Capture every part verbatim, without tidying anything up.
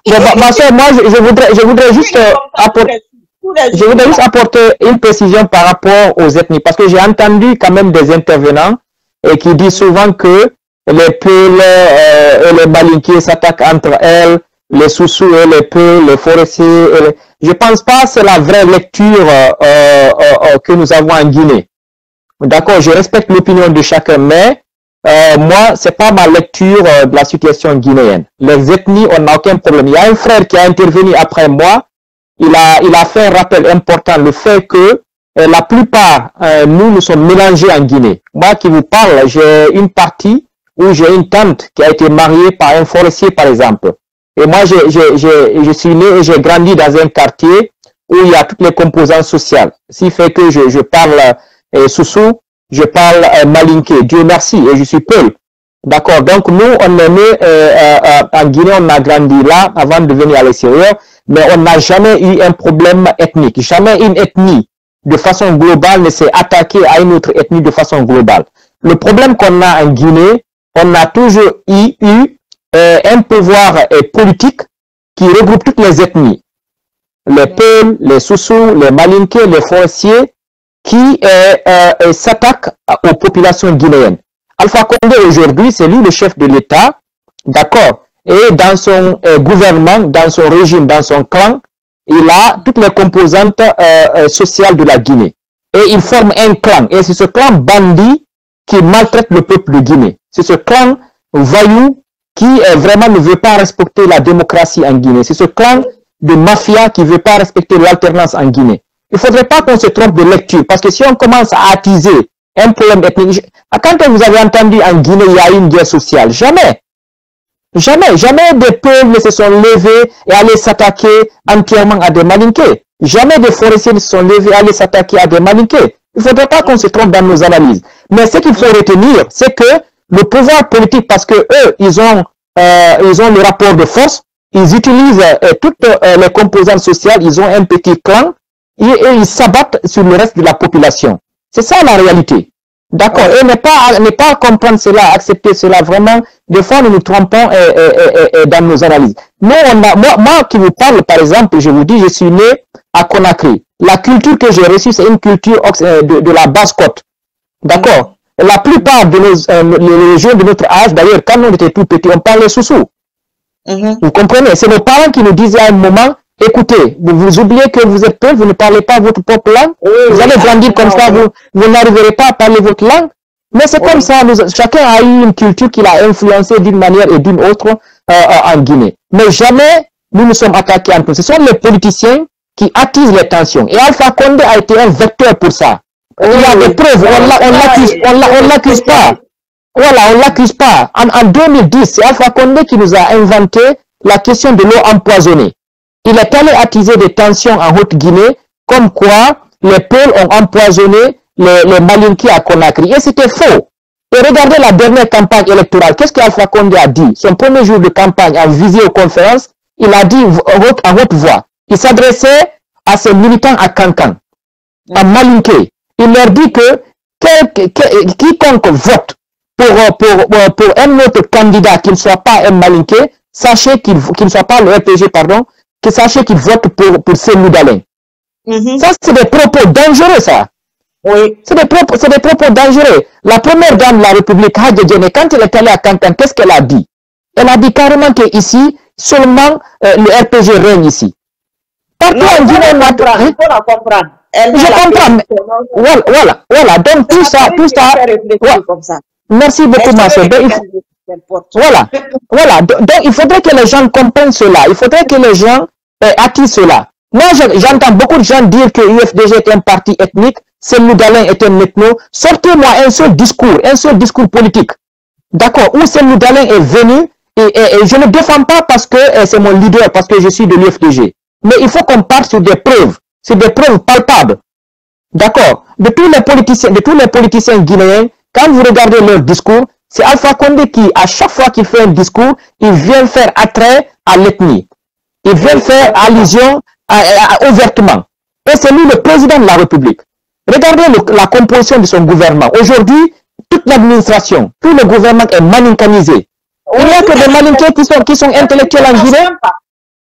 Bon, ma, ma soeur, moi, je, je voudrais, je voudrais juste euh, apporter, je voudrais juste apporter une précision par rapport aux ethnies, parce que j'ai entendu quand même des intervenants et qui disent souvent que les Peuls euh, et les Malinké s'attaquent entre elles, les Soussous et les Peuls, les Forestiers. Et les... Je pense pas que c'est la vraie lecture euh, euh, euh, que nous avons en Guinée. D'accord, je respecte l'opinion de chacun, mais euh, moi, c'est pas ma lecture euh, de la situation guinéenne. Les ethnies, on n'a aucun problème. Il y a un frère qui a intervenu après moi. Il a, il a fait un rappel important, le fait que euh, la plupart, euh, nous, nous sommes mélangés en Guinée. Moi qui vous parle, j'ai une partie où j'ai une tante qui a été mariée par un forestier, par exemple. Et moi, j'ai, j'ai, j'ai, je suis né et j'ai grandi dans un quartier où il y a toutes les composantes sociales. Ce qui fait que je, je parle euh, Soussou, je parle euh, Malinké, Dieu merci, et je suis Peul. D'accord. Donc nous, on est né euh, euh, en Guinée, on a grandi là avant de venir à l'extérieur, mais on n'a jamais eu un problème ethnique. Jamais une ethnie de façon globale ne s'est attaquée à une autre ethnie de façon globale. Le problème qu'on a en Guinée, on a toujours eu, eu euh, un pouvoir euh, politique qui regroupe toutes les ethnies. Les Peuls, les Soussous, les Malinké, les Forestiers, qui euh, euh, s'attaquent aux populations guinéennes. Alpha Condé aujourd'hui, c'est lui le chef de l'État, d'accord, et dans son euh, gouvernement, dans son régime, dans son clan, il a toutes les composantes euh, euh, sociales de la Guinée. Et il forme un clan, et c'est ce clan bandit qui maltraite le peuple de Guinée. C'est ce clan voyou qui euh, vraiment ne veut pas respecter la démocratie en Guinée. C'est ce clan de mafia qui ne veut pas respecter l'alternance en Guinée. Il ne faudrait pas qu'on se trompe de lecture, parce que si on commence à attiser un problème ethnique, quand vous avez entendu en Guinée, il y a eu une guerre sociale, jamais. Jamais, jamais des peuples ne se sont levés et allaient s'attaquer entièrement à des Malinké. Jamais des forestiers ne se sont levés et allaient s'attaquer à des Malinké. Il ne faudrait pas qu'on se trompe dans nos analyses. Mais ce qu'il faut retenir, c'est que le pouvoir politique, parce que eux, ils ont, euh, ils ont le rapport de force, ils utilisent euh, toutes euh, les composantes sociales, ils ont un petit clan, et, et ils s'abattent sur le reste de la population. C'est ça la réalité. D'accord. Et ne pas, ne pas comprendre cela, accepter cela, vraiment, des fois nous nous trompons euh, euh, euh, euh, dans nos analyses. Nous, on a, moi, moi qui vous parle, par exemple, je vous dis, je suis né à Conakry. La culture que j'ai reçue, c'est une culture de, de la basse-côte. D'accord. La plupart de nos, euh, les jeunes de notre âge, d'ailleurs, quand on était tout petit, on parlait Soussou. Mm-hmm. Vous comprenez? C'est nos parents qui nous disaient à un moment, écoutez, vous, vous oubliez que vous êtes peuple, vous ne parlez pas votre propre langue, oui, vous allez grandir comme ça, vous, vous n'arriverez pas à parler votre langue. Mais c'est oui. Comme ça, nous, chacun a eu une culture qui l'a influencé d'une manière et d'une autre euh, en Guinée. Mais jamais nous nous sommes attaqués entre nous. Ce sont les politiciens qui attisent les tensions. Et Alpha Condé a été un vecteur pour ça. Oui, il y a des preuves, on ne l'accuse pas. Voilà, on ne l'accuse pas. En, en deux mille dix, c'est Alpha Condé qui nous a inventé la question de l'eau empoisonnée. Il est allé attiser des tensions en Haute-Guinée, comme quoi les Peuls ont empoisonné les, les Malinké à Conakry. Et c'était faux. Et regardez la dernière campagne électorale. Qu'est-ce qu'Alpha Condé a dit? Son premier jour de campagne en visioconférence, il a dit en haute, en haute voix. Il s'adressait à ses militants à Kankan, à Malinké. Il leur dit que quel, quel, quiconque vote pour, pour, pour un autre candidat qui ne soit pas un Malinké, sachez qu'il qu ne soit pas le R P G, pardon, que sachez qu'il vote pour, pour Sémou Dalin. Mm-hmm. Ça, c'est des propos dangereux, ça. Oui. C'est des propos, c'est des propos dangereux. La première dame de la République, Hadja Djene, quand elle est allée à Kankan, qu'est-ce qu'elle a dit? Elle a dit carrément qu'ici, seulement euh, le R P G règne ici. Partout en Guinée, on a comprendre. Elle Je comprends. Voilà, voilà, voilà. Donc, tout ça, tout ça. Ouais. Comme ça. Merci beaucoup, ma soeur. Voilà, voilà. Donc, il faudrait que les gens comprennent cela. Il faudrait que les gens euh, attisent cela. Moi, j'entends beaucoup de gens dire que U F D G est un parti ethnique, Sémou Dalin est un ethno. Sortez-moi un seul discours, un seul discours politique. D'accord, où Sémou Dalin est venu, et, et, et je ne défends pas parce que euh, c'est mon leader, parce que je suis de l'U F D G. Mais il faut qu'on parte sur des preuves, sur des preuves palpables. D'accord, de tous les politiciens, de tous les politiciens guinéens, quand vous regardez leur discours, c'est Alpha Condé qui, à chaque fois qu'il fait un discours, il vient faire attrait à l'ethnie. Il vient faire allusion à, à, à, ouvertement. Et c'est lui le président de la République. Regardez le, la composition de son gouvernement. Aujourd'hui, toute l'administration, tout le gouvernement est malinkanisé. Il n'y a que des malinqués qui sont, qui sont intellectuels en Guinée.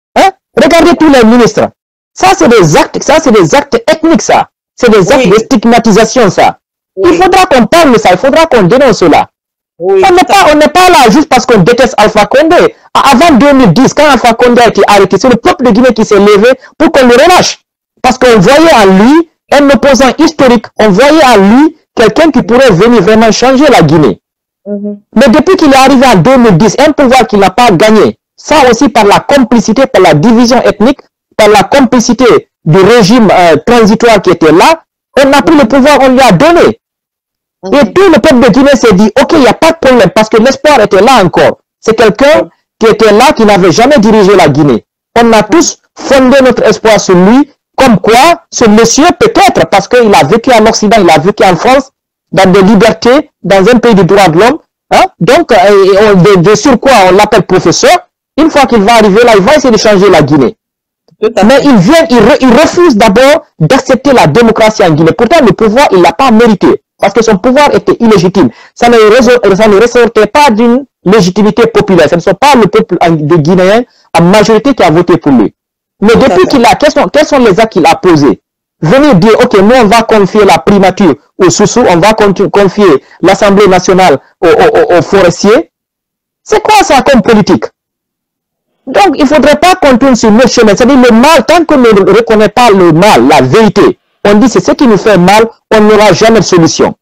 Regardez tous les ministres. Ça, c'est des actes, ça, c'est des actes ethniques, ça. C'est des actes oui. de stigmatisation, ça. Oui. Il faudra qu'on parle de ça, il faudra qu'on dénonce cela. Oui, on n'est pas, on n'est pas là juste parce qu'on déteste Alpha Condé. Avant deux mille dix, quand Alpha Condé a été arrêté, c'est le peuple de Guinée qui s'est levé pour qu'on le relâche. Parce qu'on voyait en lui un opposant historique. On voyait en lui quelqu'un qui pourrait venir vraiment changer la Guinée. Mm-hmm. Mais depuis qu'il est arrivé en deux mille dix, un pouvoir qu'il n'a pas gagné, ça aussi par la complicité, par la division ethnique, par la complicité du régime euh, transitoire qui était là, on a pris le pouvoir, on lui a donné. Mm-hmm. Et tout le peuple de Guinée s'est dit, ok, il n'y a pas de problème, parce que l'espoir était là encore. C'est quelqu'un qui était là, qui n'avait jamais dirigé la Guinée. On a tous fondé notre espoir sur lui, comme quoi ce monsieur peut-être, parce qu'il a vécu en Occident, il a vécu en France, dans des libertés, dans un pays du droit de l'homme, hein? Donc, euh, de, de sur quoi on l'appelle professeur, une fois qu'il va arriver là, il va essayer de changer la Guinée. Mais il vient, il, re, il refuse d'abord d'accepter la démocratie en Guinée. Pourtant, le pouvoir, il l'a pas mérité. Parce que son pouvoir était illégitime. Ça ne, ça ne ressortait pas d'une légitimité populaire. Ce ne sont pas le peuple de Guinéens en majorité qui a voté pour lui. Mais depuis qu'il a, quels sont, quels sont les actes qu'il a posés? Venir dire, ok, nous on va confier la primature aux sous-sous, on va confier l'Assemblée nationale aux, aux, aux forestiers. C'est quoi ça comme politique? Donc, il ne faudrait pas qu'on tourne sur notre chemin. C'est-à-dire le mal, tant qu'on ne reconnaît pas le mal, la vérité, on dit c'est ce qui nous fait mal, on n'aura jamais de solution.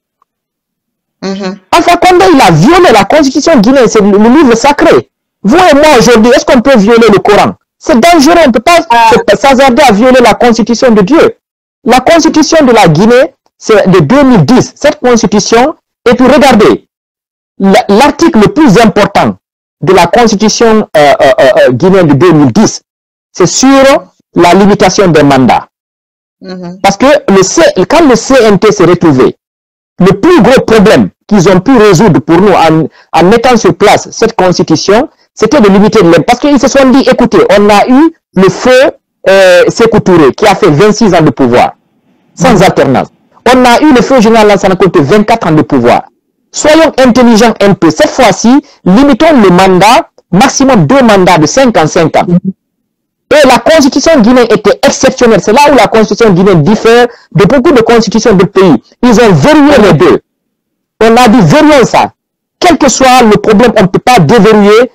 Mm-hmm. Alpha Condé, il a violé la constitution guinéenne, c'est le, le livre sacré. Vous et moi aujourd'hui, est-ce qu'on peut violer le Coran? C'est dangereux, on ne peut pas ah. s'hasarder à violer la constitution de Dieu. La constitution de la Guinée, c'est de deux mille dix. Cette constitution, et puis regardez, l'article le plus important de la constitution euh, euh, euh, guinéenne de deux mille dix, c'est sur la limitation des mandats. Mm-hmm. Parce que le C, quand le C N T s'est retrouvé, le plus gros problème qu'ils ont pu résoudre pour nous en, en mettant sur place cette constitution, c'était de limiter le... Parce qu'ils se sont dit, écoutez, on a eu le feu euh, Sékou Touré qui a fait vingt-six ans de pouvoir, sans mmh. alternance. On a eu le feu général Lansana Conté, vingt-quatre ans de pouvoir. Soyons intelligents un peu. Cette fois-ci, limitons le mandat, maximum deux mandats de cinq ans, cinq ans. Mmh. Et la constitution guinéenne était exceptionnelle. C'est là où la constitution guinéenne diffère de beaucoup de constitutions de pays. Ils ont verrouillé les deux. On a dit verrouillons ça. Quel que soit le problème, on ne peut pas déverrouiller.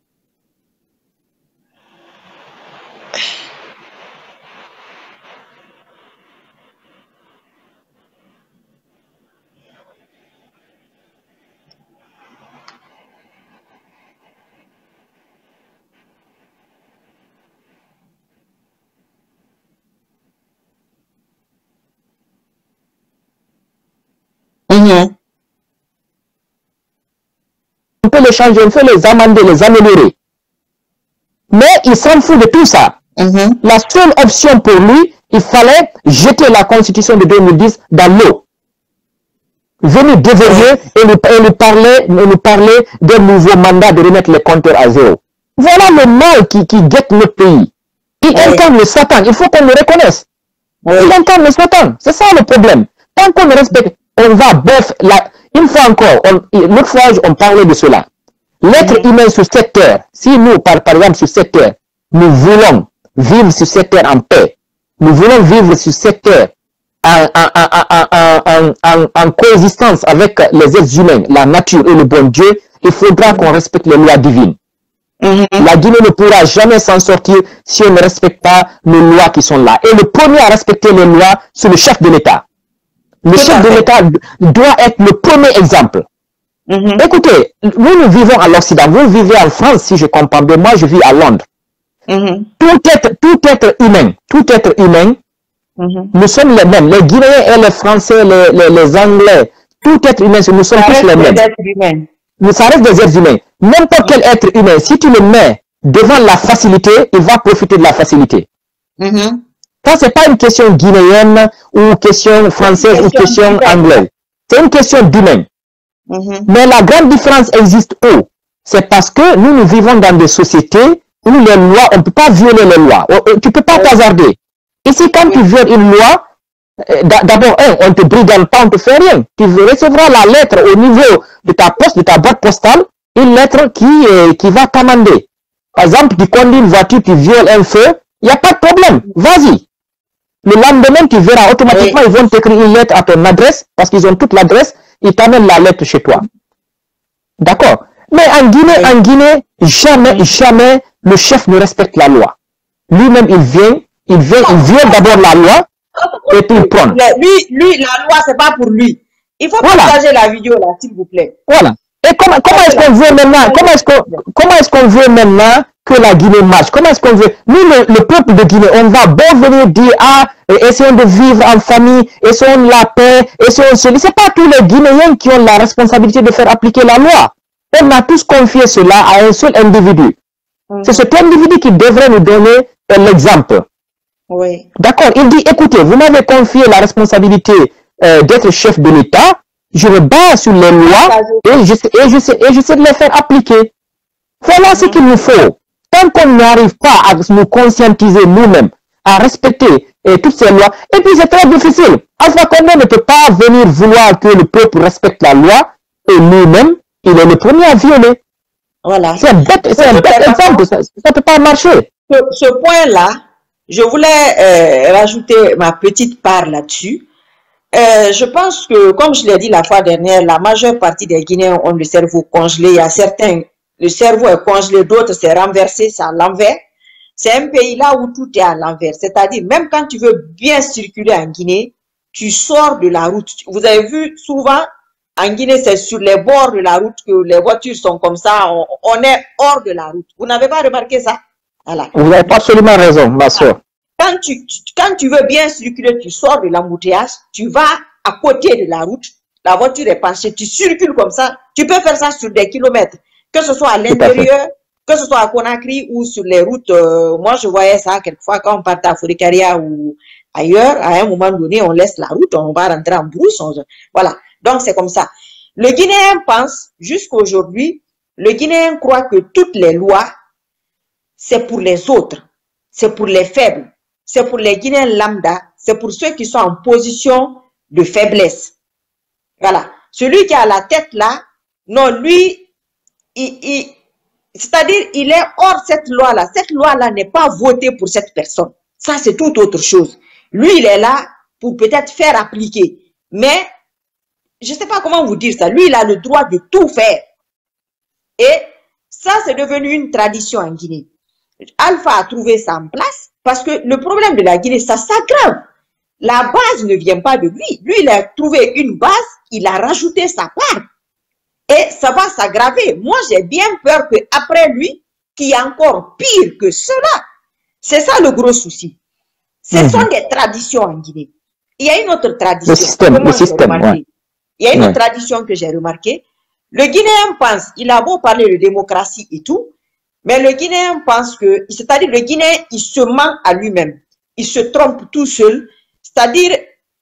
Mmh. On peut les changer, on peut les amender, les améliorer. Mais il s'en fout de tout ça. Mmh. La seule option pour lui, il fallait jeter la constitution de deux mille dix dans l'eau. Venir déverrouiller et nous, et nous parler, nous parler d'un nouveau mandat de remettre les compteurs à zéro. Voilà le mal qui, qui guette notre pays. Il oui. incarne le Satan, il faut qu'on le reconnaisse. Oui. Il incarne le Satan, c'est ça le problème. Tant qu'on le respecte, on va bof, la, une fois encore, l'autre fois on parlait de cela. L'être mmh. humain sur cette terre, si nous, par, par exemple sur cette terre, nous voulons vivre sur cette terre en paix, nous voulons vivre sur cette terre en, en, en, en, en, en coexistence avec les êtres humains, la nature et le bon Dieu, il faudra qu'on respecte les lois divines. Mmh. La Guinée ne pourra jamais s'en sortir si on ne respecte pas les lois qui sont là. Et le premier à respecter les lois, c'est le chef de l'État. Le chef de l'État doit être le premier exemple. Mm-hmm. Écoutez, nous, nous vivons à l'Occident. Vous vivez en France, si je comprends bien. Moi, je vis à Londres. Mm-hmm. Tout être, tout être humain, tout être humain, mm-hmm. nous sommes les mêmes. Les Guinéens et les Français, les, les, les Anglais, tout être humain, nous sommes tous les mêmes. Mais ça reste des êtres humains. N'importe quel être humain, si tu le mets devant la facilité, il va profiter de la facilité. Mm-hmm. Ça, c'est pas une question guinéenne ou question française ou question anglaise. C'est une question d'humain. Mm-hmm. Mais la grande différence existe où? C'est parce que nous, nous vivons dans des sociétés où les lois, on ne peut pas violer les lois. Tu ne peux pas t'hasarder. Ici, quand tu violes une loi, d'abord, un, on ne te brigade pas, on ne te fait rien. Tu recevras la lettre au niveau de ta poste, de ta boîte postale, une lettre qui, euh, qui va t'amender. Par exemple, tu conduis une voiture, tu violes un feu, Il n'y a pas de problème. Vas-y. Le lendemain, tu verras automatiquement, oui. Ils vont t'écrire une lettre à ton adresse, parce qu'ils ont toute l'adresse, ils t'amènent la lettre chez toi. D'accord? Mais en Guinée, oui. en Guinée, jamais, oui. jamais le chef ne respecte la loi. Lui-même, il vient, il vient, il vient d'abord la loi, et puis il prend. Lui, lui, la loi, c'est pas pour lui. Il faut voilà. partager la vidéo là, s'il vous plaît. Voilà. Et comment, comment est-ce qu'on veut maintenant, comment est-ce qu'on, comment est-ce qu'on veut maintenant que la Guinée marche? Comment est-ce qu'on veut? Nous, le, le peuple de Guinée, on va bon venir dire, ah, essayons de vivre en famille, essayons la paix, essayons cela. C'est pas tous les Guinéens qui ont la responsabilité de faire appliquer la loi. On a tous confié cela à un seul individu. Mm-hmm. C'est cet individu qui devrait nous donner l'exemple. Oui. D'accord. Il dit, écoutez, vous m'avez confié la responsabilité euh, d'être chef de l'État. Je me base sur les lois et je sais, et je sais, et je sais de les faire appliquer. Voilà mmh. ce qu'il nous faut. Tant qu'on n'arrive pas à nous conscientiser nous-mêmes, à respecter et toutes ces lois, et puis c'est très difficile. Alpha Condé ne peut pas venir vouloir que le peuple respecte la loi et lui-même, il est le premier à violer. Voilà. C'est un bête, c'est un bête exemple, ça ne peut pas marcher. Ce, ce point-là, je voulais euh, rajouter ma petite part là-dessus. Euh, je pense que, comme je l'ai dit la fois dernière, la majeure partie des Guinéens ont le cerveau congelé. Il y a certains, le cerveau est congelé, d'autres c'est renversé, c'est à l'envers. C'est un pays là où tout est à l'envers. C'est-à-dire, même quand tu veux bien circuler en Guinée, tu sors de la route. Vous avez vu souvent, en Guinée, c'est sur les bords de la route que les voitures sont comme ça. On, on est hors de la route. Vous n'avez pas remarqué ça? Voilà. Vous avez absolument raison, ma soeur. Quand tu, quand tu veux bien circuler, tu sors de l'embouteillage, tu vas à côté de la route, la voiture est penchée, tu circules comme ça, tu peux faire ça sur des kilomètres, que ce soit à l'intérieur, que ce soit à Conakry ou sur les routes. Euh, moi, je voyais ça quelquefois quand on partait à Fourikaria ou ailleurs, à un moment donné, on laisse la route, on va rentrer en brousse. On, voilà, donc c'est comme ça. Le Guinéen pense, jusqu'à aujourd'hui, le Guinéen croit que toutes les lois, c'est pour les autres, c'est pour les faibles. C'est pour les Guinéens lambda, c'est pour ceux qui sont en position de faiblesse. Voilà. Celui qui a la tête là, non, lui, il, il, c'est-à-dire, il est hors cette loi-là. Cette loi-là n'est pas votée pour cette personne. Ça, c'est tout autre chose. Lui, il est là pour peut-être faire appliquer. Mais, je ne sais pas comment vous dire ça. Lui, il a le droit de tout faire. Et ça, c'est devenu une tradition en Guinée. Alpha a trouvé ça en place. Parce que le problème de la Guinée, ça s'aggrave. La base ne vient pas de lui. Lui, il a trouvé une base, il a rajouté sa part. Et ça va s'aggraver. Moi, j'ai bien peur qu'après lui, qu'il y ait encore pire que cela. C'est ça le gros souci. Ce mmh. sont des traditions en Guinée. Il y a une autre tradition. Le système, le système, ouais. Il y a une ouais. autre tradition que j'ai remarquée. Le Guinéen pense, il a beau parler de démocratie et tout, mais le Guinéen pense que, c'est-à-dire le Guinéen, il se ment à lui-même. Il se trompe tout seul. C'est-à-dire,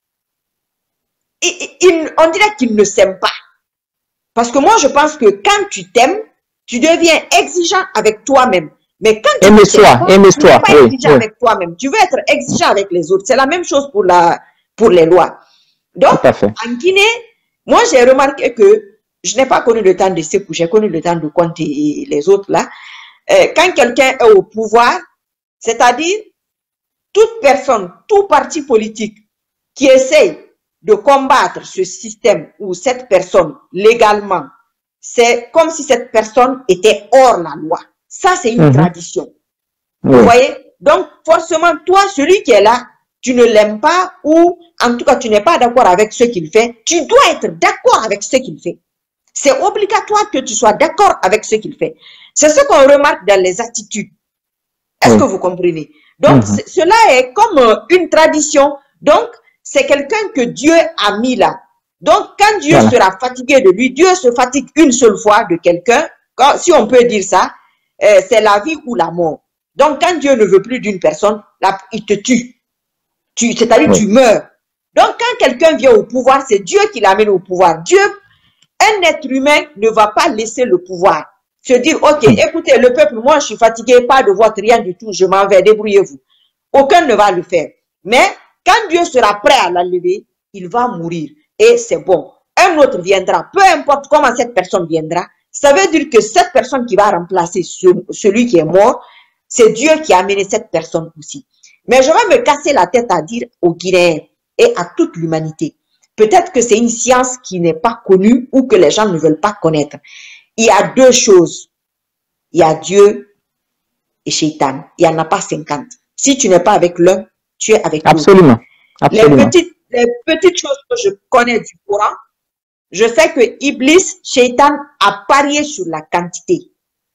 il, il, on dirait qu'il ne s'aime pas. Parce que moi, je pense que quand tu t'aimes, tu deviens exigeant avec toi-même. Mais quand tu aime toi, aime tu n'es toi, pas oui, exigeant oui. avec toi-même, tu veux être exigeant avec les autres. C'est la même chose pour, la, pour les lois. Donc, en Guinée, moi, j'ai remarqué que je n'ai pas connu le temps de Sékou, j'ai connu le temps de Conte et les autres là. Euh, quand quelqu'un est au pouvoir, c'est-à-dire toute personne, tout parti politique qui essaye de combattre ce système ou cette personne légalement, c'est comme si cette personne était hors la loi. Ça, c'est une mmh. tradition. Oui. Vous voyez? Donc, forcément, toi, celui qui est là, tu ne l'aimes pas ou, en tout cas, tu n'es pas d'accord avec ce qu'il fait. Tu dois être d'accord avec ce qu'il fait. C'est obligatoire que tu sois d'accord avec ce qu'il fait. C'est ce qu'on remarque dans les attitudes. Est-ce oui. que vous comprenez? Donc, mmh. cela est comme euh, une tradition. Donc, c'est quelqu'un que Dieu a mis là. Donc, quand Dieu voilà. sera fatigué de lui, Dieu se fatigue une seule fois de quelqu'un, si on peut dire ça, euh, c'est la vie ou la mort. Donc, quand Dieu ne veut plus d'une personne, là, il te tue. Tu, c'est-à-dire oui. tu meurs. Donc, quand quelqu'un vient au pouvoir, c'est Dieu qui l'amène au pouvoir. Dieu, un être humain ne va pas laisser le pouvoir. Se dire, ok, écoutez, le peuple, moi, je suis fatigué, pas de votre rien du tout, je m'en vais, débrouillez-vous. Aucun ne va le faire. Mais, quand Dieu sera prêt à l'enlever, il va mourir. Et c'est bon. Un autre viendra, peu importe comment cette personne viendra, ça veut dire que cette personne qui va remplacer ce, celui qui est mort, c'est Dieu qui a amené cette personne aussi. Mais je vais me casser la tête à dire aux Guinéens et à toute l'humanité. Peut-être que c'est une science qui n'est pas connue ou que les gens ne veulent pas connaître. Il y a deux choses. Il y a Dieu et Shaitan. Il n'y en a pas cinquante. Si tu n'es pas avec l'un, tu es avec l'autre. Absolument. Absolument. Les petites, les petites choses que je connais du Coran, je sais que Iblis, Shaitan, a parié sur la quantité,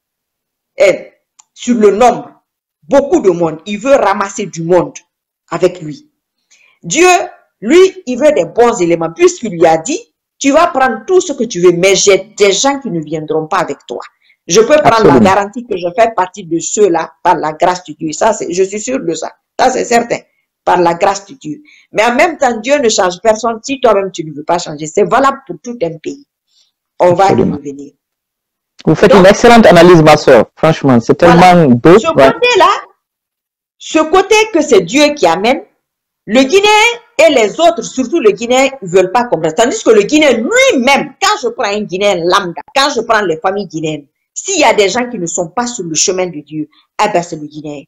et sur le nombre. Beaucoup de monde. Il veut ramasser du monde avec lui. Dieu, lui, il veut des bons éléments. Puisqu'il lui a dit, tu vas prendre tout ce que tu veux, mais j'ai des gens qui ne viendront pas avec toi. Je peux prendre Absolument. la garantie que je fais partie de ceux-là par la grâce de Dieu. Ça, je suis sûr de ça. Ça, c'est certain. Par la grâce de Dieu. Mais en même temps, Dieu ne change personne si toi-même tu ne veux pas changer. C'est valable pour tout un pays. On Absolument. va y revenir. Vous faites Donc, une excellente analyse, ma soeur. Franchement, c'est tellement voilà. beau. Ce ouais. côté-là, ce côté que c'est Dieu qui amène, le Guinéen et les autres, surtout le Guinéen, ne veulent pas comprendre. Tandis que le Guinéen lui-même, quand je prends un Guinéen lambda, quand je prends les familles guinéennes, s'il y a des gens qui ne sont pas sur le chemin de Dieu, eh ben c'est le Guinéen.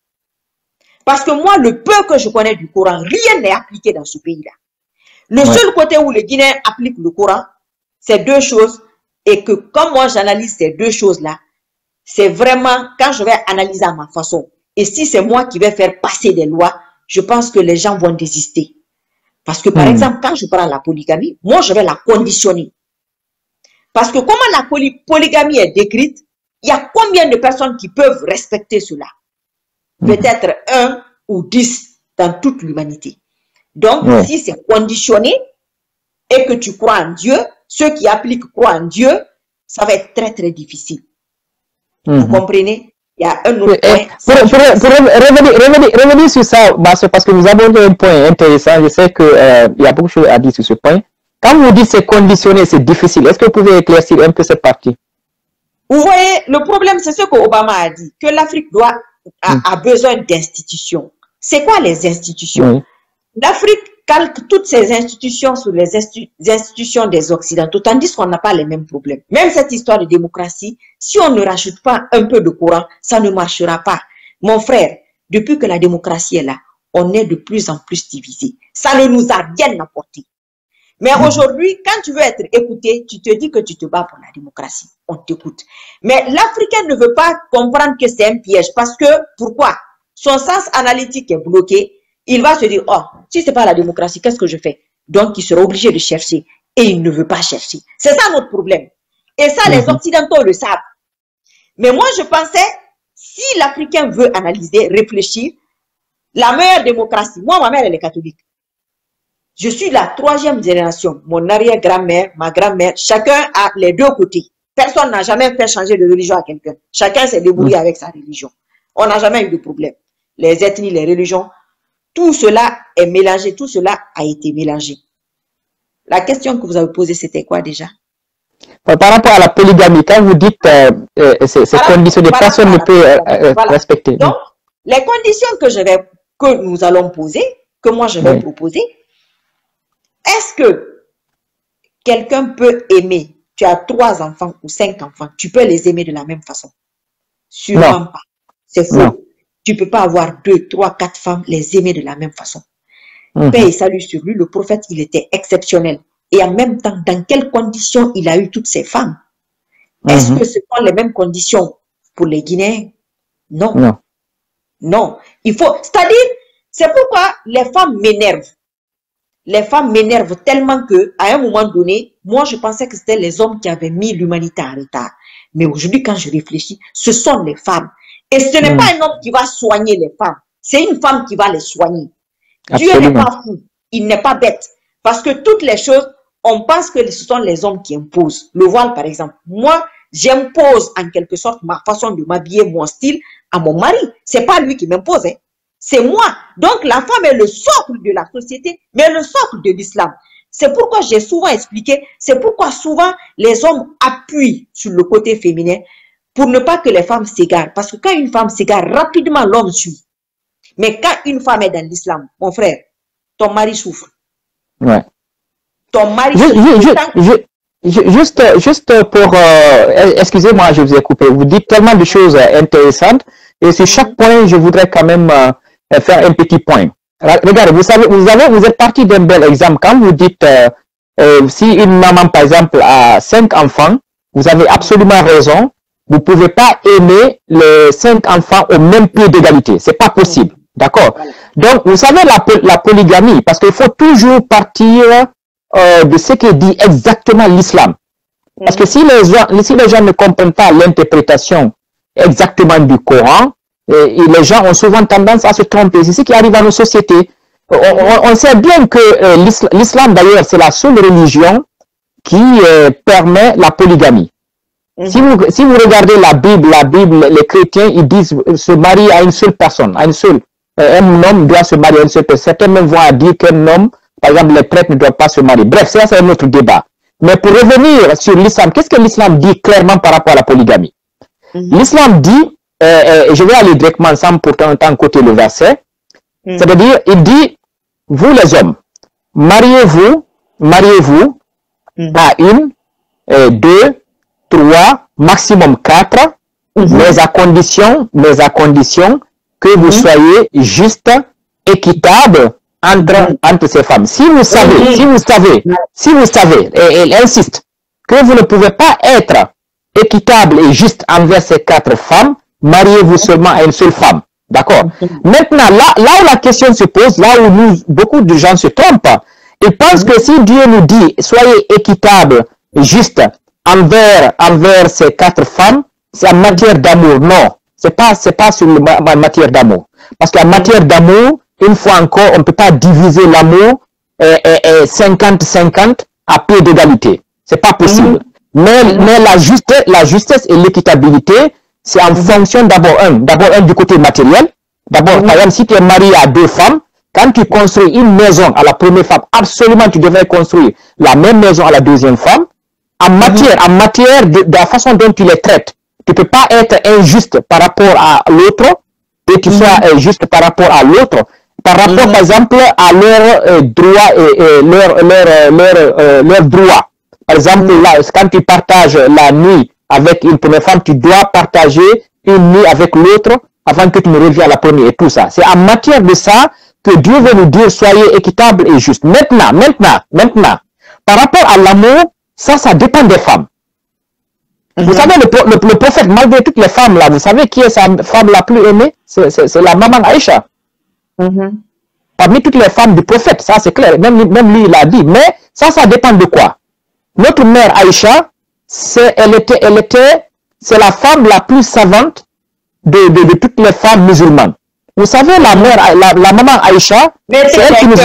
Parce que moi, le peu que je connais du Coran, rien n'est appliqué dans ce pays-là. Le ouais. seul côté où les Guinéens appliquent le Coran, c'est deux choses. Et que comme moi, j'analyse ces deux choses-là, c'est vraiment quand je vais analyser à ma façon. Et si c'est moi qui vais faire passer des lois, je pense que les gens vont désister. Parce que par mmh. exemple, quand je prends la polygamie, moi, je vais la conditionner. Parce que comment la poly polygamie est décrite, il y a combien de personnes qui peuvent respecter cela? Peut-être un ou dix dans toute l'humanité. Donc, ouais. si c'est conditionné et que tu crois en Dieu, ceux qui appliquent croient en Dieu, ça va être très très difficile. Mm-hmm. Vous comprenez? Il y a un autre point. Pour, pour, pour revenir, revenir, revenir sur ça, parce que vous abordez un point intéressant, je sais qu'il euh, y a beaucoup de choses à dire sur ce point. Quand vous dites c'est conditionné, c'est difficile, est-ce que vous pouvez éclaircir un peu cette partie? Vous voyez, le problème, c'est ce que Obama a dit, que l'Afrique doit a, mm. a besoin d'institutions. C'est quoi les institutions? Mm. L'Afrique calque toutes ces institutions sur les institu institutions des Occidentaux, tandis qu'on n'a pas les mêmes problèmes. Même cette histoire de démocratie, si on ne rajoute pas un peu de courant, ça ne marchera pas. Mon frère, depuis que la démocratie est là, on est de plus en plus divisé. Ça ne nous a rien apporté. Mais mmh. aujourd'hui, quand tu veux être écouté, tu te dis que tu te bats pour la démocratie. On t'écoute. Mais l'Africain ne veut pas comprendre que c'est un piège. Parce que, pourquoi? Son sens analytique est bloqué. Il va se dire, oh, si ce n'est pas la démocratie, qu'est-ce que je fais? Donc, il sera obligé de chercher. Et il ne veut pas chercher. C'est ça notre problème. Et ça, mmh. les Occidentaux le savent. Mais moi, je pensais, si l'Africain veut analyser, réfléchir, la meilleure démocratie, moi, ma mère, elle est catholique. Je suis la troisième génération. Mon arrière-grand-mère, ma grand-mère, chacun a les deux côtés. Personne n'a jamais fait changer de religion à quelqu'un. Chacun s'est débrouillé mmh. avec sa religion. On n'a jamais eu de problème. Les ethnies, les religions, tout cela est mélangé, tout cela a été mélangé. La question que vous avez posée, c'était quoi déjà? Par rapport à la polygamie, quand vous dites euh, euh, ces, ces conditions, des personnes ne peuvent euh, voilà. respecter. Donc, les conditions que, je vais, que nous allons poser, que moi je vais oui. proposer, est-ce que quelqu'un peut aimer, tu as trois enfants ou cinq enfants, tu peux les aimer de la même façon? Sûrement non. pas. C'est faux. Non. Tu ne peux pas avoir deux, trois, quatre femmes, les aimer de la même façon. Mmh. Paix et salut sur lui, le prophète, il était exceptionnel. Et en même temps, dans quelles conditions il a eu toutes ces femmes? Mmh. Est-ce que ce sont les mêmes conditions pour les Guinéens? Non. Non. Non. Il faut, c'est-à-dire, c'est pourquoi les femmes m'énervent. Les femmes m'énervent tellement que, à un moment donné, moi, je pensais que c'était les hommes qui avaient mis l'humanité en retard. Mais aujourd'hui, quand je réfléchis, ce sont les femmes. Et ce n'est mmh. pas un homme qui va soigner les femmes. C'est une femme qui va les soigner. Absolument. Dieu n'est pas fou. Il n'est pas bête. Parce que toutes les choses, on pense que ce sont les hommes qui imposent. Le voile, par exemple. Moi, j'impose en quelque sorte ma façon de m'habiller, mon style, à mon mari. Ce n'est pas lui qui m'impose. Hein. C'est moi. Donc, la femme est le socle de la société, mais le socle de l'islam. C'est pourquoi j'ai souvent expliqué, c'est pourquoi souvent les hommes appuient sur le côté féminin pour ne pas que les femmes s'égarent. Parce que quand une femme s'égare, rapidement l'homme suit. Mais quand une femme est dans l'islam, mon frère, ton mari souffre. Ouais. Ton mari je, souffre. Je, je, je, juste, juste pour... Euh, excusez-moi, je vous ai coupé. Vous dites tellement de choses intéressantes. Et sur chaque point, je voudrais quand même euh, faire un petit point. Regardez, vous savez, vous avez, vous êtes parti d'un bel exemple. Quand vous dites, euh, euh, si une maman, par exemple, a cinq enfants, vous avez absolument raison. Vous ne pouvez pas aimer les cinq enfants au même pied d'égalité. C'est pas possible. D'accord? Donc, vous savez la, la polygamie, parce qu'il faut toujours partir euh, de ce que dit exactement l'islam. Parce que si les gens, si les gens ne comprennent pas l'interprétation exactement du Coran, et, et les gens ont souvent tendance à se tromper. C'est ce qui arrive à nos sociétés. On, on, on sait bien que euh, l'islam, d'ailleurs, c'est la seule religion qui euh, permet la polygamie. Mm-hmm. Si vous, si vous regardez la Bible, la Bible, les chrétiens, ils disent se marier à une seule personne, à une seule. Euh, un homme doit se marier à une seule personne. Certains même vont à dire qu'un homme, par exemple, les prêtres ne doivent pas se marier. Bref, ça, c'est un autre débat. Mais pour revenir sur l'islam, qu'est-ce que l'islam dit clairement par rapport à la polygamie? Mm-hmm. L'islam dit, euh, euh, je vais aller directement ensemble pour tant côté le verset, mm-hmm. c'est-à-dire, il dit, vous les hommes, mariez-vous, mariez-vous mm-hmm. à une, euh, deux, trois, maximum quatre, mm-hmm. mais à condition, mais à condition que vous mm-hmm. soyez juste, équitable entre, mm-hmm. entre ces femmes. Si vous savez, mm-hmm. si vous savez, si vous savez, et elle insiste, que vous ne pouvez pas être équitable et juste envers ces quatre femmes, mariez-vous seulement à une seule femme. D'accord? Mm-hmm. Maintenant, là, là où la question se pose, là où nous, beaucoup de gens se trompent, ils pensent mm-hmm. que si Dieu nous dit, soyez équitable, juste, envers, envers ces quatre femmes, c'est en matière d'amour. Non, c'est pas, c'est pas sur la matière d'amour. Parce qu'en matière d'amour, une fois encore, on ne peut pas diviser l'amour cinquante cinquante à pied d'égalité. C'est pas possible. Mm-hmm. Mais, mm-hmm. mais la justesse, la justesse et l'équitabilité, c'est en mm-hmm. fonction d'abord un, d'abord un du côté matériel. D'abord, mm-hmm. par exemple, si tu es marié à deux femmes, quand tu construis une maison à la première femme, absolument tu devrais construire la même maison à la deuxième femme. En matière, en matière de, de la façon dont tu les traites, tu ne peux pas être injuste par rapport à l'autre et tu mm-hmm. sois juste par rapport à l'autre. Par rapport, mm-hmm. par exemple, à leurs euh, droits et, et leurs leur, leur, euh, leur droits. Par exemple, mm-hmm. là, quand tu partages la nuit avec une première femme, tu dois partager une nuit avec l'autre avant que tu ne reviennes à la première et tout ça. C'est en matière de ça que Dieu veut nous dire soyez équitable et juste. Maintenant, maintenant, maintenant, par rapport à l'amour, ça, ça dépend des femmes. Mm-hmm. Vous savez, le, le, le prophète, malgré toutes les femmes là, vous savez qui est sa femme la plus aimée? C'est la maman Aïcha. Mm-hmm. Parmi toutes les femmes du prophète, ça c'est clair. Même, même lui, il a dit. Mais ça, ça dépend de quoi? Notre mère Aïcha, elle était, elle était, c'est la femme la plus savante de, de, de toutes les femmes musulmanes. Vous savez, la mère, la, la maman Aïcha, c'est elle qui nous...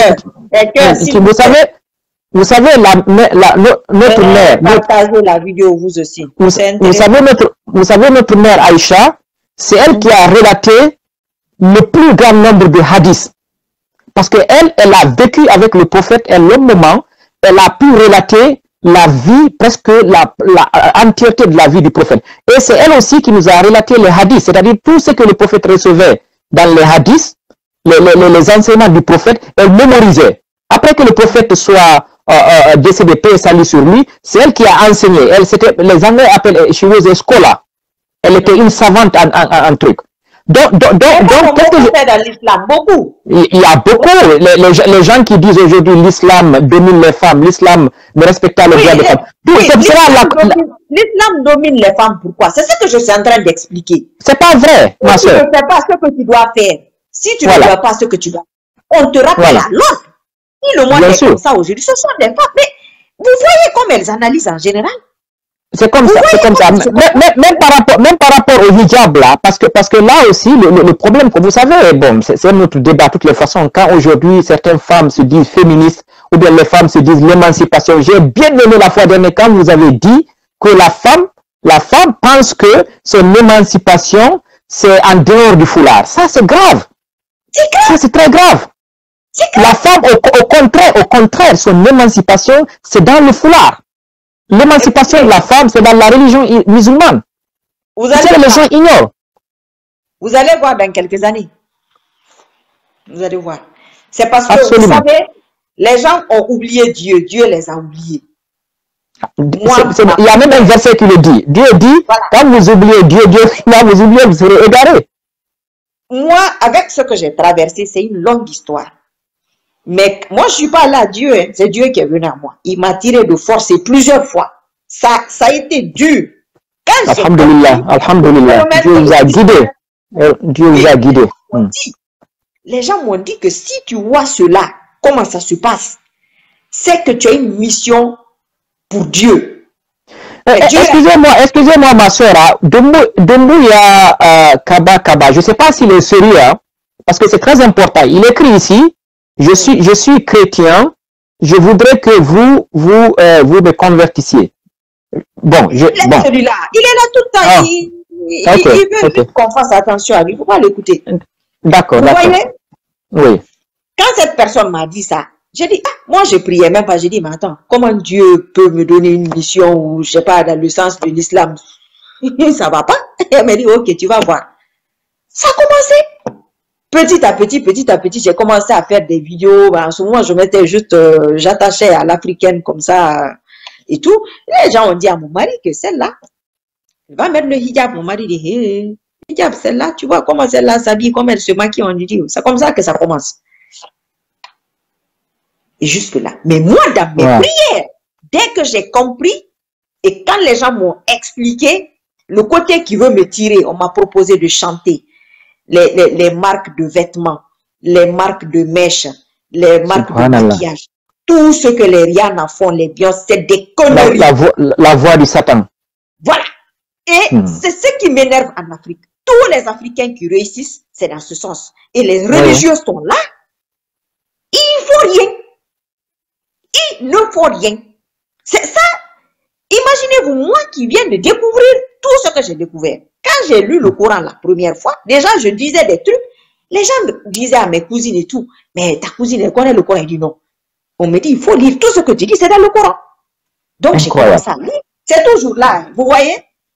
Qui, vous savez... Vous savez, la, la, notre mère... Partagez la vidéo, vous aussi. Vous, vous, savez, notre, vous savez, notre mère Aïcha, c'est elle qui a relaté le plus grand nombre de hadiths. Parce qu'elle, elle a vécu avec le prophète un long moment, elle a pu relater la vie, presque la, la entièreté de la vie du prophète. Et c'est elle aussi qui nous a relaté les hadiths, c'est-à-dire tout ce que le prophète recevait dans les hadiths, les, les, les enseignements du prophète, elle mémorisait. Après que le prophète soit euh, euh, décédé, paix et salut sur lui, c'est elle qui a enseigné. Elle, les Anglais appellent, she was a scholar. Elle était une savante en, en, en truc. Donc, donc, donc, donc qu'est-ce que je... dans l'islam? Beaucoup. Il y a beaucoup. Les, les, les gens qui disent aujourd'hui l'islam domine les femmes, l'islam ne respecte pas les droits des femmes. L'islam domine les femmes, pourquoi? C'est ce que je suis en train d'expliquer. C'est pas vrai, ma soeur. Tu ne fais pas ce que tu dois faire. Si tu voilà. ne fais pas ce que tu dois faire, on te rappelle voilà. à l'ordre. Si le monde est comme ça aujourd'hui, ce sont des femmes. Mais vous voyez comme elles analysent en général. C'est comme vous ça, c'est comme ça. Même, même, même, par rapport, même par rapport au hijab là, parce que, parce que là aussi, le, le, le problème que vous savez, bon, c'est notre débat de toutes les façons. Quand aujourd'hui certaines femmes se disent féministes, ou bien les femmes se disent l'émancipation, j'ai bien aimé la fois dernière quand vous avez dit que la femme, la femme pense que son émancipation, c'est en dehors du foulard. Ça, c'est grave. C'est grave. Ça, c'est très grave. La femme, au, au contraire, au contraire, son émancipation, c'est dans le foulard. L'émancipation de la femme, c'est dans la religion musulmane. Vous allez les gens ignorent. Vous allez voir dans quelques années. Vous allez voir. C'est parce que, Absolument. vous savez, les gens ont oublié Dieu. Dieu les a oubliés. Moi, c est, c est, il y a même un verset qui le dit. Dieu dit, voilà. Quand vous oubliez Dieu, Dieu, là, vous oubliez, vous serez égarés. moi, avec ce que j'ai traversé, c'est une longue histoire. Mais moi, je ne suis pas là, Dieu, hein, c'est Dieu qui est venu à moi. Il m'a tiré de force et plusieurs fois. Ça, ça a été dur. Quand Alhamdulillah, Alhamdulillah, Dieu vous a guidé. Dieu vous a guidé. Les gens m'ont dit que si tu vois cela, comment ça se passe, c'est que tu as une mission pour Dieu. Euh, excusez-moi, a... excusez-moi ma soeur, Doumbouya euh, Kaba Kaba, je ne sais pas s'il est sérieux, hein, parce que c'est très important. Il écrit ici, je suis, je suis chrétien, je voudrais que vous, vous, euh, vous me convertissiez. Bon, je, il est bon. celui-là, il est là tout le temps, ah. il, il, okay, il veut okay. qu'on fasse attention à lui, il ne faut pas l'écouter. D'accord, d'accord. Vous voyez? Oui. Quand cette personne m'a dit ça, j'ai dit, ah, moi je priais même pas, j'ai dit, mais attends, comment Dieu peut me donner une mission ou je sais pas, dans le sens de l'islam? Ça va pas? Elle m'a dit, ok, tu vas voir. Ça a commencé. Petit à petit, petit à petit, j'ai commencé à faire des vidéos. En ce moment, je mettais juste, euh, j'attachais à l'africaine comme ça et tout. Les gens ont dit à mon mari que celle-là, elle va mettre le hijab. Mon mari dit, hey, hijab, celle-là, tu vois comment celle-là s'habille, comment elle se maquille, on lui dit, c'est comme ça que ça commence. Et jusque-là. Mais moi, dans mes ouais. prières, dès que j'ai compris, et quand les gens m'ont expliqué, le côté qui veut me tirer, on m'a proposé de chanter les, les, les marques de vêtements, les marques de mèches, les marques de maquillage. Tout ce que les Rihanna font, les Beyoncé, c'est des conneries. La, la, voix, la voix du Satan. Voilà. Et hmm. c'est ce qui m'énerve en Afrique. Tous les Africains qui réussissent, c'est dans ce sens. Et les religieux oui. sont là. Il ne faut rien. Il ne faut rien. C'est ça. Imaginez-vous, moi qui viens de découvrir tout ce que j'ai découvert. Quand j'ai lu le Coran la première fois, déjà je disais des trucs. Les gens disaient à mes cousines et tout, mais ta cousine, elle connaît le Coran. Elle dit non. On me dit, il faut lire tout ce que tu dis, c'est dans le Coran. Donc j'ai commencé à lire. C'est toujours là. Vous voyez?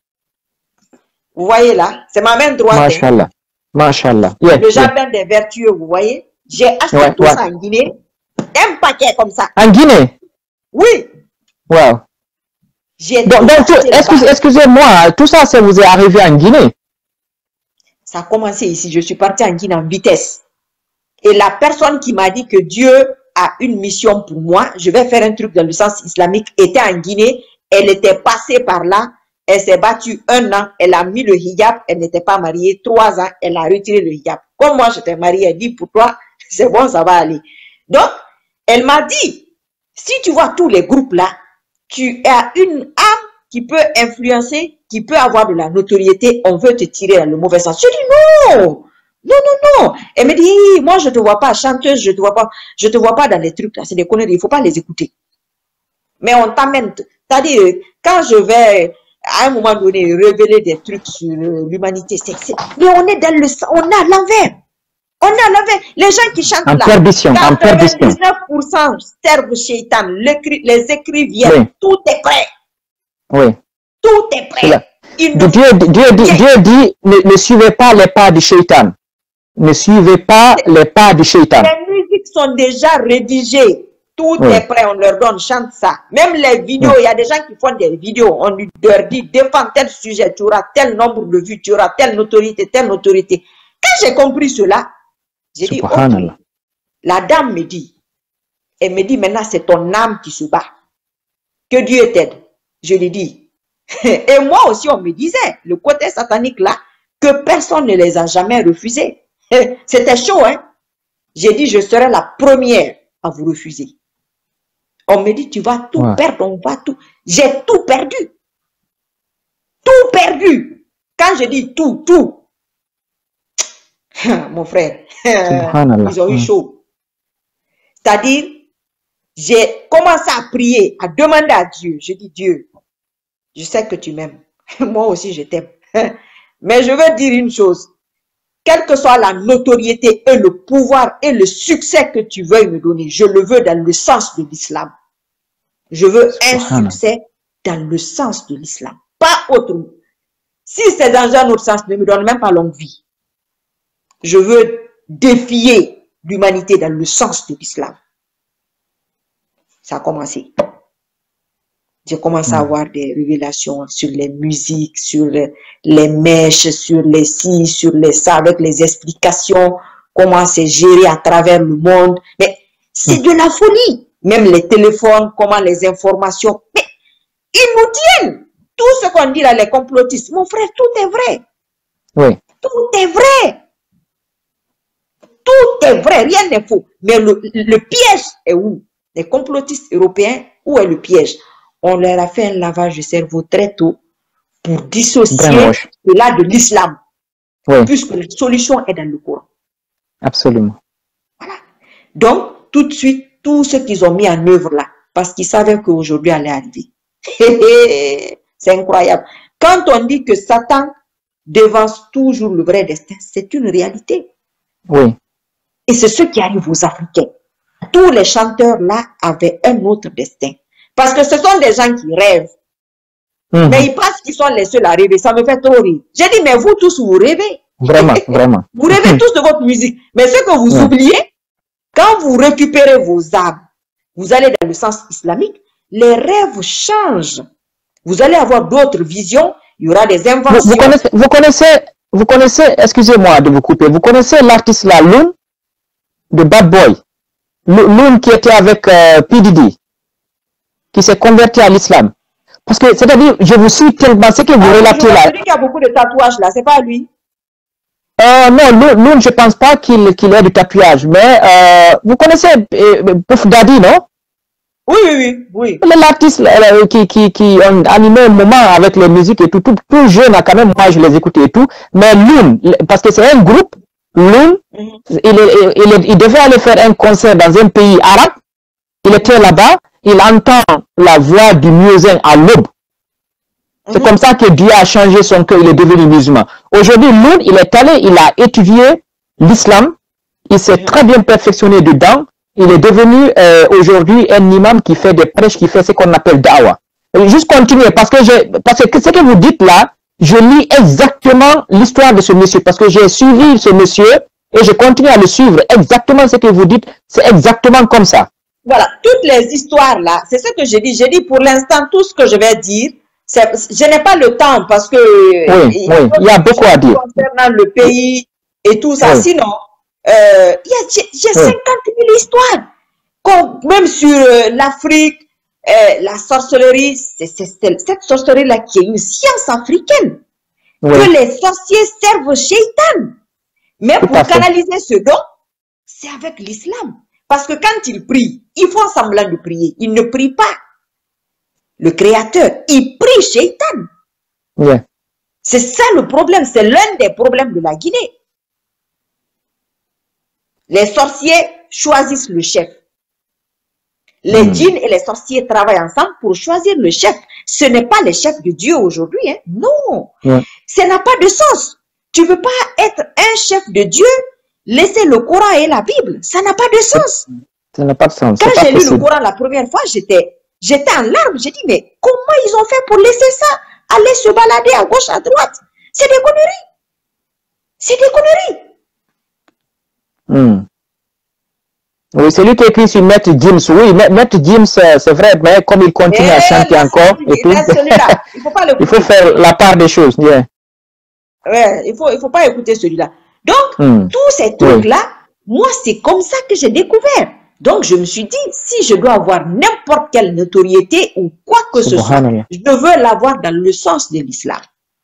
Vous voyez là? C'est ma main droite. Masha'Allah. Masha'Allah. Yeah, le jardin yeah. des vertueux, vous voyez? J'ai acheté ouais, tout ouais. ça en Guinée. Un paquet comme ça. En Guinée? Oui. Wow. Donc, donc excusez, excusez-moi, tout ça, ça vous est arrivé en Guinée? Ça a commencé ici. Je suis partie en Guinée en vitesse. Et la personne qui m'a dit que Dieu a une mission pour moi, je vais faire un truc dans le sens islamique, était en Guinée. Elle était passée par là. Elle s'est battue un an. Elle a mis le hijab. Elle n'était pas mariée. Trois ans, elle a retiré le hijab. Comme moi, j'étais mariée, elle dit, pour toi, c'est bon, ça va aller. Donc, elle m'a dit, si tu vois tous les groupes là, tu as une âme qui peut influencer, qui peut avoir de la notoriété, on veut te tirer dans le mauvais sens. Je dis non, non, non, non. Elle me dit, moi je te vois pas chanteuse, je te vois pas, je te vois pas dans les trucs là, c'est des conneries, il faut pas les écouter. Mais on t'amène, c'est-à-dire, quand je vais à un moment donné révéler des trucs sur l'humanité, c'est, mais on est dans le, on est à l'envers. On a l'envers. Les gens qui chantent en là, perdition, en perdition. quatre-vingt-dix-neuf pour cent servent Shaitan, les écrits viennent, oui. Tout est prêt. Oui. Tout est prêt. Dieu, Dieu, Dieu, Dieu dit, ne, ne suivez pas les pas du Shaitan. Ne suivez pas les pas du Shaitan. Les musiques sont déjà rédigées. Tout oui. est prêt, on leur donne, chante ça. Même les vidéos, il oui. y a des gens qui font des vidéos, on leur dit, défends tel sujet, tu auras tel nombre de vues, tu auras telle notoriété, telle notoriété. Quand j'ai compris cela, j'ai dit, okay. La dame me dit, elle me dit, maintenant c'est ton âme qui se bat. Que Dieu t'aide. Je lui dis. Et moi aussi, on me disait, le côté satanique là, que personne ne les a jamais refusés. C'était chaud, hein. J'ai dit, je serai la première à vous refuser. On me dit, tu vas tout ouais. perdre, on va tout. J'ai tout perdu. Tout perdu. Quand je dis tout, tout. Mon frère, ils ont eu chaud. C'est-à-dire, j'ai commencé à prier, à demander à Dieu. Je dis, Dieu, je sais que tu m'aimes. Moi aussi, je t'aime. Mais je veux dire une chose. Quelle que soit la notoriété et le pouvoir et le succès que tu veuilles me donner, je le veux dans le sens de l'islam. Je veux un succès dans le sens de l'islam. Pas autrement. Si c'est dans un autre sens, ne me donne même pas longue vie. Je veux défier l'humanité dans le sens de l'islam. Ça a commencé. J'ai commencé mmh. à avoir des révélations sur les musiques, sur les mèches, sur les ci, sur les ça, avec les explications, comment c'est géré à travers le monde. Mais c'est mmh. de la folie. Même les téléphones, comment les informations. Mais ils nous tiennent. Tout ce qu'on dit là, les complotistes. Mon frère, tout est vrai. Oui. Tout est vrai. Tout est vrai, rien n'est faux. Mais le, le piège est où? Les complotistes européens, où est le piège? On leur a fait un lavage de cerveau très tôt pour dissocier cela de l'islam. Oui. Puisque la solution est dans le Coran. Absolument. Voilà. Donc, tout de suite, tout ce qu'ils ont mis en œuvre là, parce qu'ils savaient qu'aujourd'hui allait arriver. C'est incroyable. Quand on dit que Satan devance toujours le vrai destin, c'est une réalité. Oui. Et c'est ce qui arrive aux Africains. Tous les chanteurs là avaient un autre destin. Parce que ce sont des gens qui rêvent. Mmh. Mais ils pensent qu'ils sont les seuls à rêver. Ça me fait trop rire. J'ai dit, mais vous tous, vous rêvez. Vraiment, vraiment. Vous rêvez tous de votre musique. Mais ce que vous mmh. oubliez, quand vous récupérez vos âmes, vous allez dans le sens islamique, les rêves changent. Vous allez avoir d'autres visions. Il y aura des inventions. Vous, vous connaissez, vous connaissez, vous connaissez, excusez-moi de vous couper, vous connaissez l'artiste la Loon de Bad Boy. Loon qui était avec euh, P. Diddy, qui s'est converti à l'islam. Parce que, c'est-à-dire, je vous suis tellement, ce que vous ah, relatez là. Celui qui a beaucoup de tatouages là, c'est pas lui. Euh, non, Loon, je pense pas qu'il qu'il ait du tatouage, mais euh, vous connaissez euh, Puff Daddy, non? Oui, oui, oui. oui. L'artiste euh, qui, qui, qui ont animé un moment avec les musiques et tout, tout, tout jeune, quand même, moi je les écoutais et tout, mais Loon, parce que c'est un groupe, Loon, mm-hmm. il, il, il, il devait aller faire un concert dans un pays arabe, il était là-bas, il entend la voix du muezzin à l'aube. C'est mm-hmm. comme ça que Dieu a changé son cœur, il est devenu musulman. Aujourd'hui, Loon, il est allé, il a étudié l'islam, il s'est mm-hmm. très bien perfectionné dedans, il est devenu euh, aujourd'hui un imam qui fait des prêches, qui fait ce qu'on appelle da'wah. Juste continuer, parce que, je, parce que ce que vous dites là, je lis exactement l'histoire de ce monsieur, parce que j'ai suivi ce monsieur et je continue à le suivre. Exactement ce que vous dites, c'est exactement comme ça. Voilà, toutes les histoires là, c'est ce que j'ai dit. J'ai dit pour l'instant, tout ce que je vais dire, je n'ai pas le temps parce que oui, il y a, oui, il y a beaucoup à dire. Concernant le pays et tout ça, oui. Sinon, euh, j'ai oui. cinquante mille histoires. Comme, même sur euh, l'Afrique, euh, la sorcellerie, c'est cette sorcellerie-là qui est une science africaine. Oui. Que les sorciers servent Shaitan. Mais Tout pour canaliser ce don, c'est avec l'islam. Parce que quand ils prient, ils font semblant de prier. Ils ne prient pas le Créateur. Ils prient Shaitan. Oui. C'est ça le problème. C'est l'un des problèmes de la Guinée. Les sorciers choisissent le chef. Les mmh. djinns et les sorciers travaillent ensemble pour choisir le chef. Ce n'est pas le chef de Dieu aujourd'hui. Hein? Non. Mmh. Ça n'a pas de sens. Tu ne peux pas être un chef de Dieu, laisser le Coran et la Bible. Ça n'a pas de sens. Ça n'a pas de sens. Quand j'ai lu le Coran la première fois, j'étais en larmes. J'ai dit, mais comment ils ont fait pour laisser ça aller se balader à gauche, à droite? C'est des conneries. C'est des conneries. Hmm. Oui, c'est lui qui écrit sur Maître James. Oui, Maître James, c'est vrai, mais comme il continue et à chanter encore, et tout, il, faut pas il faut faire la part des choses. Yeah. Ouais, il faut, il faut pas écouter celui-là. Donc, hmm. tous ces trucs-là, oui. moi, c'est comme ça que j'ai découvert. Donc, je me suis dit, si je dois avoir n'importe quelle notoriété ou quoi que ce soit, je veux l'avoir dans le sens de l'islam.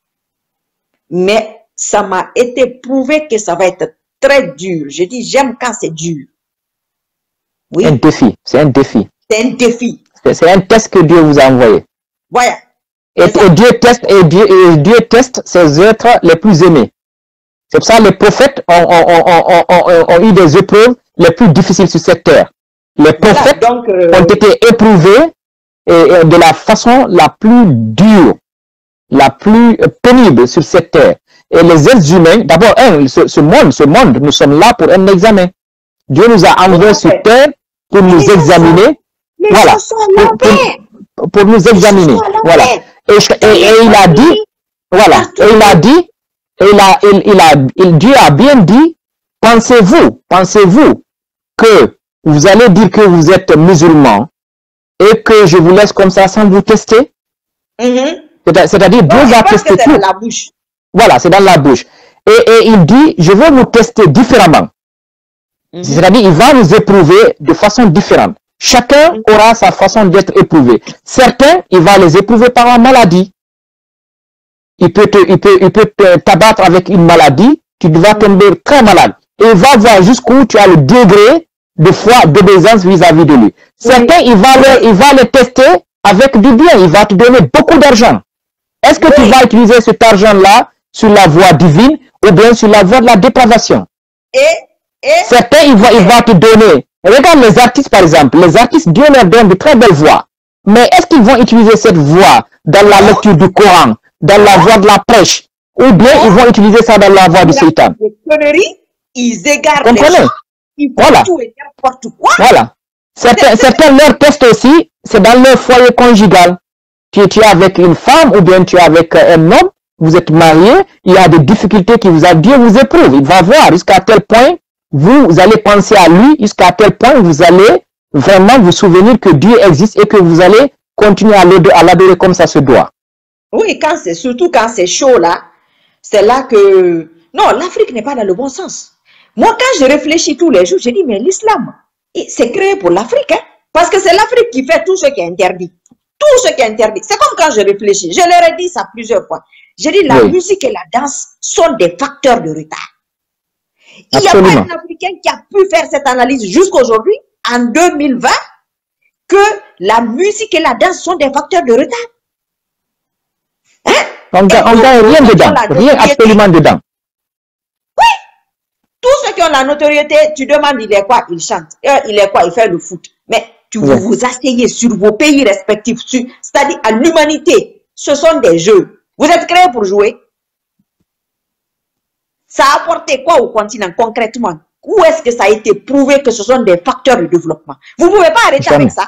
Mais ça m'a été prouvé que ça va être très dur. Je dis, j'aime quand c'est dur. Oui. Un défi, c'est un défi. C'est un défi. C'est un test que Dieu vous a envoyé. Voilà. Et, et, Dieu teste, et, Dieu, et Dieu teste ses êtres les plus aimés. C'est pour ça que les prophètes ont, ont, ont, ont, ont eu des épreuves les plus difficiles sur cette terre. Les prophètes voilà, donc, euh... ont été éprouvés et, et de la façon la plus dure, la plus pénible sur cette terre. Et les êtres humains, d'abord, un, ce, ce monde, ce monde, nous sommes là pour un examen. Dieu nous a envoyés sur terre pour nous les examiner. Les voilà. Pour, pour, pour nous examiner. Voilà. Et, et, et il a dit, voilà. Et il a dit, et il a, il, il a, il, Dieu a bien dit, pensez-vous, pensez-vous que vous allez dire que vous êtes musulman et que je vous laisse comme ça sans vous tester. Mm-hmm. C'est-à-dire, Dieu va tester tout. C'est dans la bouche. Voilà, c'est dans la bouche. Et, et il dit, je vais vous tester différemment. Mm-hmm. C'est-à-dire, il va nous éprouver de façon différente. Chacun mm-hmm. aura sa façon d'être éprouvé. Certains, il va les éprouver par la maladie. Il peut te, il peut, il peut t'abattre avec une maladie, tu vas tomber très malade. Et il va voir jusqu'où tu as le degré de foi, d'obéissance vis-à-vis de lui. Certains, oui. il, va les, il va les tester avec du bien. Il va te donner beaucoup d'argent. Est-ce que oui. tu vas utiliser cet argent-là sur la voie divine ou bien sur la voie de la dépravation? Et, et Certains, il va, il va te donner. Regarde les artistes, par exemple. Les artistes, Dieu leur donne de très belles voix. Mais est-ce qu'ils vont utiliser cette voix dans la lecture du Coran, dans la voie de la prêche, ou bien ils vont utiliser ça dans la voie du Satan? Les conneries, ils égarent les gens, ils font voilà. tout et n'importe quoi. Voilà. Certains, certains leur testent aussi, c'est dans leur foyer conjugal. Tu, tu es avec une femme ou bien tu es avec un homme, vous êtes marié, il y a des difficultés qui vous a Dieu vous éprouve. Il va voir jusqu'à tel point vous, vous allez penser à lui, jusqu'à tel point vous allez vraiment vous souvenir que Dieu existe et que vous allez continuer à l'adorer comme ça se doit. Oui, quand c'est surtout quand c'est chaud là, c'est là que... Non, l'Afrique n'est pas dans le bon sens. Moi, quand je réfléchis tous les jours, je dis, mais l'islam, c'est créé pour l'Afrique. Hein? Parce que c'est l'Afrique qui fait tout ce qui est interdit. Tout ce qui est interdit. C'est comme quand je réfléchis. Je leur ai dit ça plusieurs fois. Je dis, la oui. musique et la danse sont des facteurs de retard. Il n'y a pas un Africain qui a pu faire cette analyse jusqu'à aujourd'hui, en deux mille vingt, que la musique et la danse sont des facteurs de retard. Hein? On ne gagne rien dedans, rien absolument dedans. Oui. Tous ceux qui ont la notoriété, tu demandes il est quoi, il chante. Il est quoi, il fait le foot. Mais tu oui. vous, vous asseyez sur vos pays respectifs, c'est-à-dire à, à l'humanité. Ce sont des jeux. Vous êtes créés pour jouer. Ça a apporté quoi au continent concrètement? Où est-ce que ça a été prouvé que ce sont des facteurs de développement? Vous ne pouvez pas arrêter Jamais. avec ça.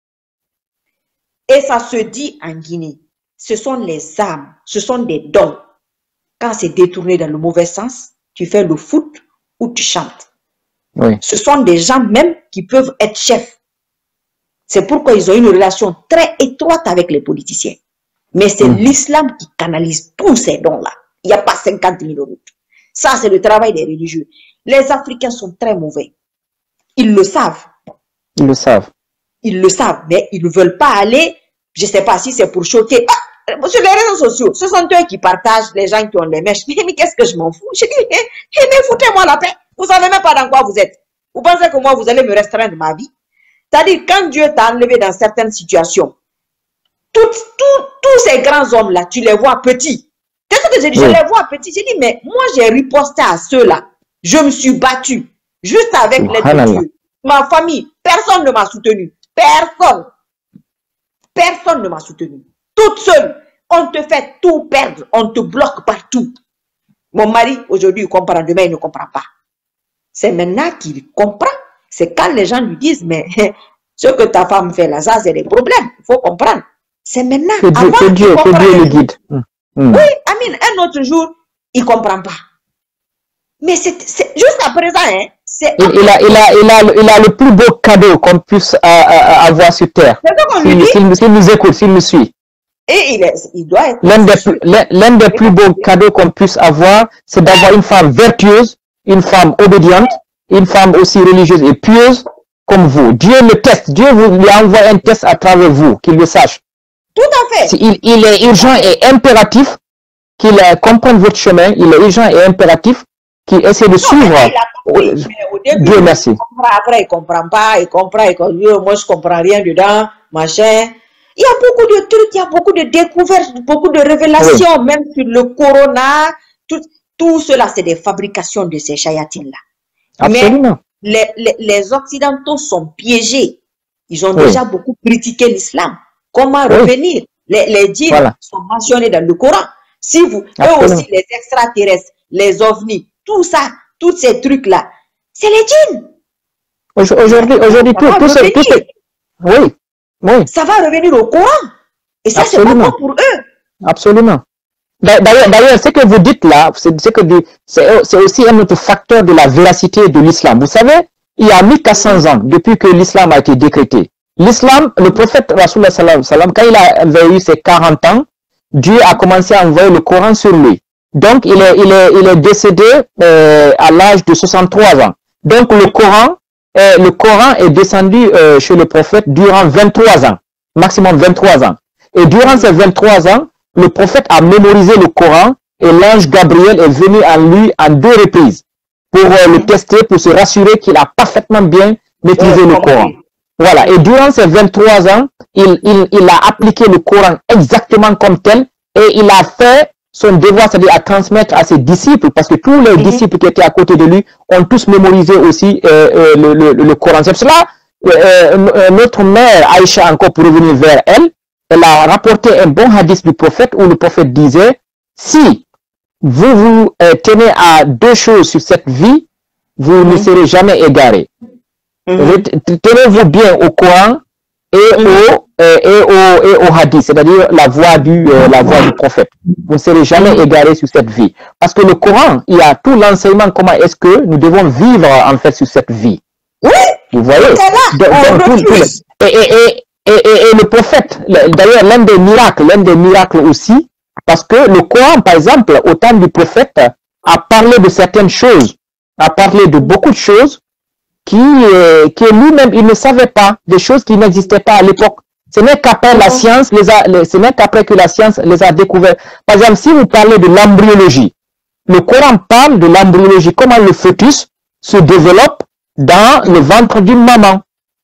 Et ça se dit en Guinée. Ce sont les âmes, ce sont des dons. Quand c'est détourné dans le mauvais sens, tu fais le foot ou tu chantes. Oui. Ce sont des gens même qui peuvent être chefs. C'est pourquoi ils ont une relation très étroite avec les politiciens. Mais c'est mmh. l'islam qui canalise tous ces dons-là. Il n'y a pas cinquante mille routes. Ça, c'est le travail des religieux. Les Africains sont très mauvais. Ils le savent. Ils le savent. Ils le savent, mais ils ne veulent pas aller, je ne sais pas si c'est pour choquer. Ah, sur les réseaux sociaux, ce sont eux qui partagent les gens qui ont les mèches. Mais, mais qu'est-ce que je m'en fous? Je dis, eh, eh, mais foutez-moi la paix. Vous ne savez même pas dans quoi vous êtes. Vous pensez que moi, vous allez me restreindre ma vie? C'est-à-dire, quand Dieu t'a enlevé dans certaines situations, tous tout, tout ces grands hommes-là, tu les vois petits. Qu'est-ce que j'ai dit? Oui. Je les vois petits. J'ai dit, mais moi, j'ai riposté à ceux-là. Je me suis battu, juste avec l'aide de Dieu. Ma famille, personne ne m'a soutenu. Personne. Personne ne m'a soutenu. Toute seule. On te fait tout perdre. On te bloque partout. Mon mari, aujourd'hui, il comprend. Demain, il ne comprend pas. C'est maintenant qu'il comprend. C'est quand les gens lui disent, mais ce que ta femme fait là, ça, c'est des problèmes. Il faut comprendre. C'est maintenant. Que Dieu, que Dieu, que Dieu le guide. Mmh. Oui, Amine, un autre jour, il ne comprend pas. Mais c'est jusqu'à présent, hein. Il, il, a, il, a, il, a, il a le plus beau cadeau qu'on puisse euh, euh, avoir sur terre. S'il si, si, si nous écoute, s'il nous suit. Et il, est, il doit être... L'un des, des plus beaux cadeaux qu'on puisse avoir, c'est d'avoir une femme vertueuse, une femme obédiente, une femme aussi religieuse et pieuse comme vous. Dieu le teste. Dieu vous lui envoie un test à travers vous, qu'il le sache. Tout à fait. Il, il est urgent et impératif qu'il comprenne votre chemin. Il est urgent et impératif qu'il essaie de non, suivre. Oui, mais au début, Dieu merci. Il comprend, après, il ne comprend pas, il comprend, il comprend, moi je ne comprends rien dedans, machin. Il y a beaucoup de trucs, il y a beaucoup de découvertes, beaucoup de révélations, oui. Même sur le corona. Tout, tout cela, c'est des fabrications de ces chayatines-là. Absolument. Mais les, les, les Occidentaux sont piégés. Ils ont oui. déjà beaucoup critiqué l'islam. Comment oui. revenir? Les, les djinns voilà. sont mentionnés dans le Coran. Si vous, Absolument. eux aussi, les extraterrestres, les ovnis, tout ça, tous ces trucs-là, c'est les djinns. Aujourd'hui, aujourd'hui, tout, tout, ce, tout ce... Oui, oui. Ça va revenir au Coran. Et ça, c'est pas bon pour eux. Absolument. D'ailleurs, ce que vous dites là, c'est aussi un autre facteur de la véracité de l'islam. Vous savez, il y a mille quatre cents ans, depuis que l'islam a été décrété, L'islam, le prophète Rasulullah sallallahu alayhi wa sallam, quand il avait eu ses quarante ans, Dieu a commencé à envoyer le Coran sur lui. Donc, il est, il est, il est décédé euh, à l'âge de soixante-trois ans. Donc, le Coran, euh, le Coran est descendu euh, chez le prophète durant vingt-trois ans, maximum vingt-trois ans. Et durant ces vingt-trois ans, le prophète a mémorisé le Coran et l'ange Gabriel est venu à lui en deux reprises pour euh, le tester, pour se rassurer qu'il a parfaitement bien maîtrisé le Coran. Voilà. Et durant ces vingt-trois ans, il, il, il a appliqué le Coran exactement comme tel et il a fait son devoir, c'est-à-dire à transmettre à ses disciples, parce que tous les mm-hmm. disciples qui étaient à côté de lui ont tous mémorisé aussi euh, euh, le, le, le Coran. C'est cela, euh, notre mère Aïcha, encore pour revenir vers elle, elle a rapporté un bon hadith du prophète où le prophète disait, si vous vous euh, tenez à deux choses sur cette vie, vous mm-hmm. ne serez jamais égarés. Mm-hmm. Tenez-vous bien au Coran et, mm-hmm. au, euh, et, au, et au hadith, c'est-à-dire la voix du, euh, la voix du prophète. Vous ne serez jamais égarés sur cette vie. Parce que le Coran, il y a tout l'enseignement, comment est-ce que nous devons vivre en fait sur cette vie. Oui. Vous voyez donc, donc, tout, tout, et, et, et, et, et, et le prophète, d'ailleurs l'un des miracles, l'un des miracles aussi, parce que le Coran, par exemple, au temps du prophète, a parlé de certaines choses, a parlé de beaucoup de choses qui, euh, qui lui-même, il ne savait pas, des choses qui n'existaient pas à l'époque. Ce n'est qu'après la science, les a, les, ce n'est qu'après que la science les a découverts. Par exemple, si vous parlez de l'embryologie, le Coran parle de l'embryologie, comment le fœtus se développe dans le ventre d'une maman.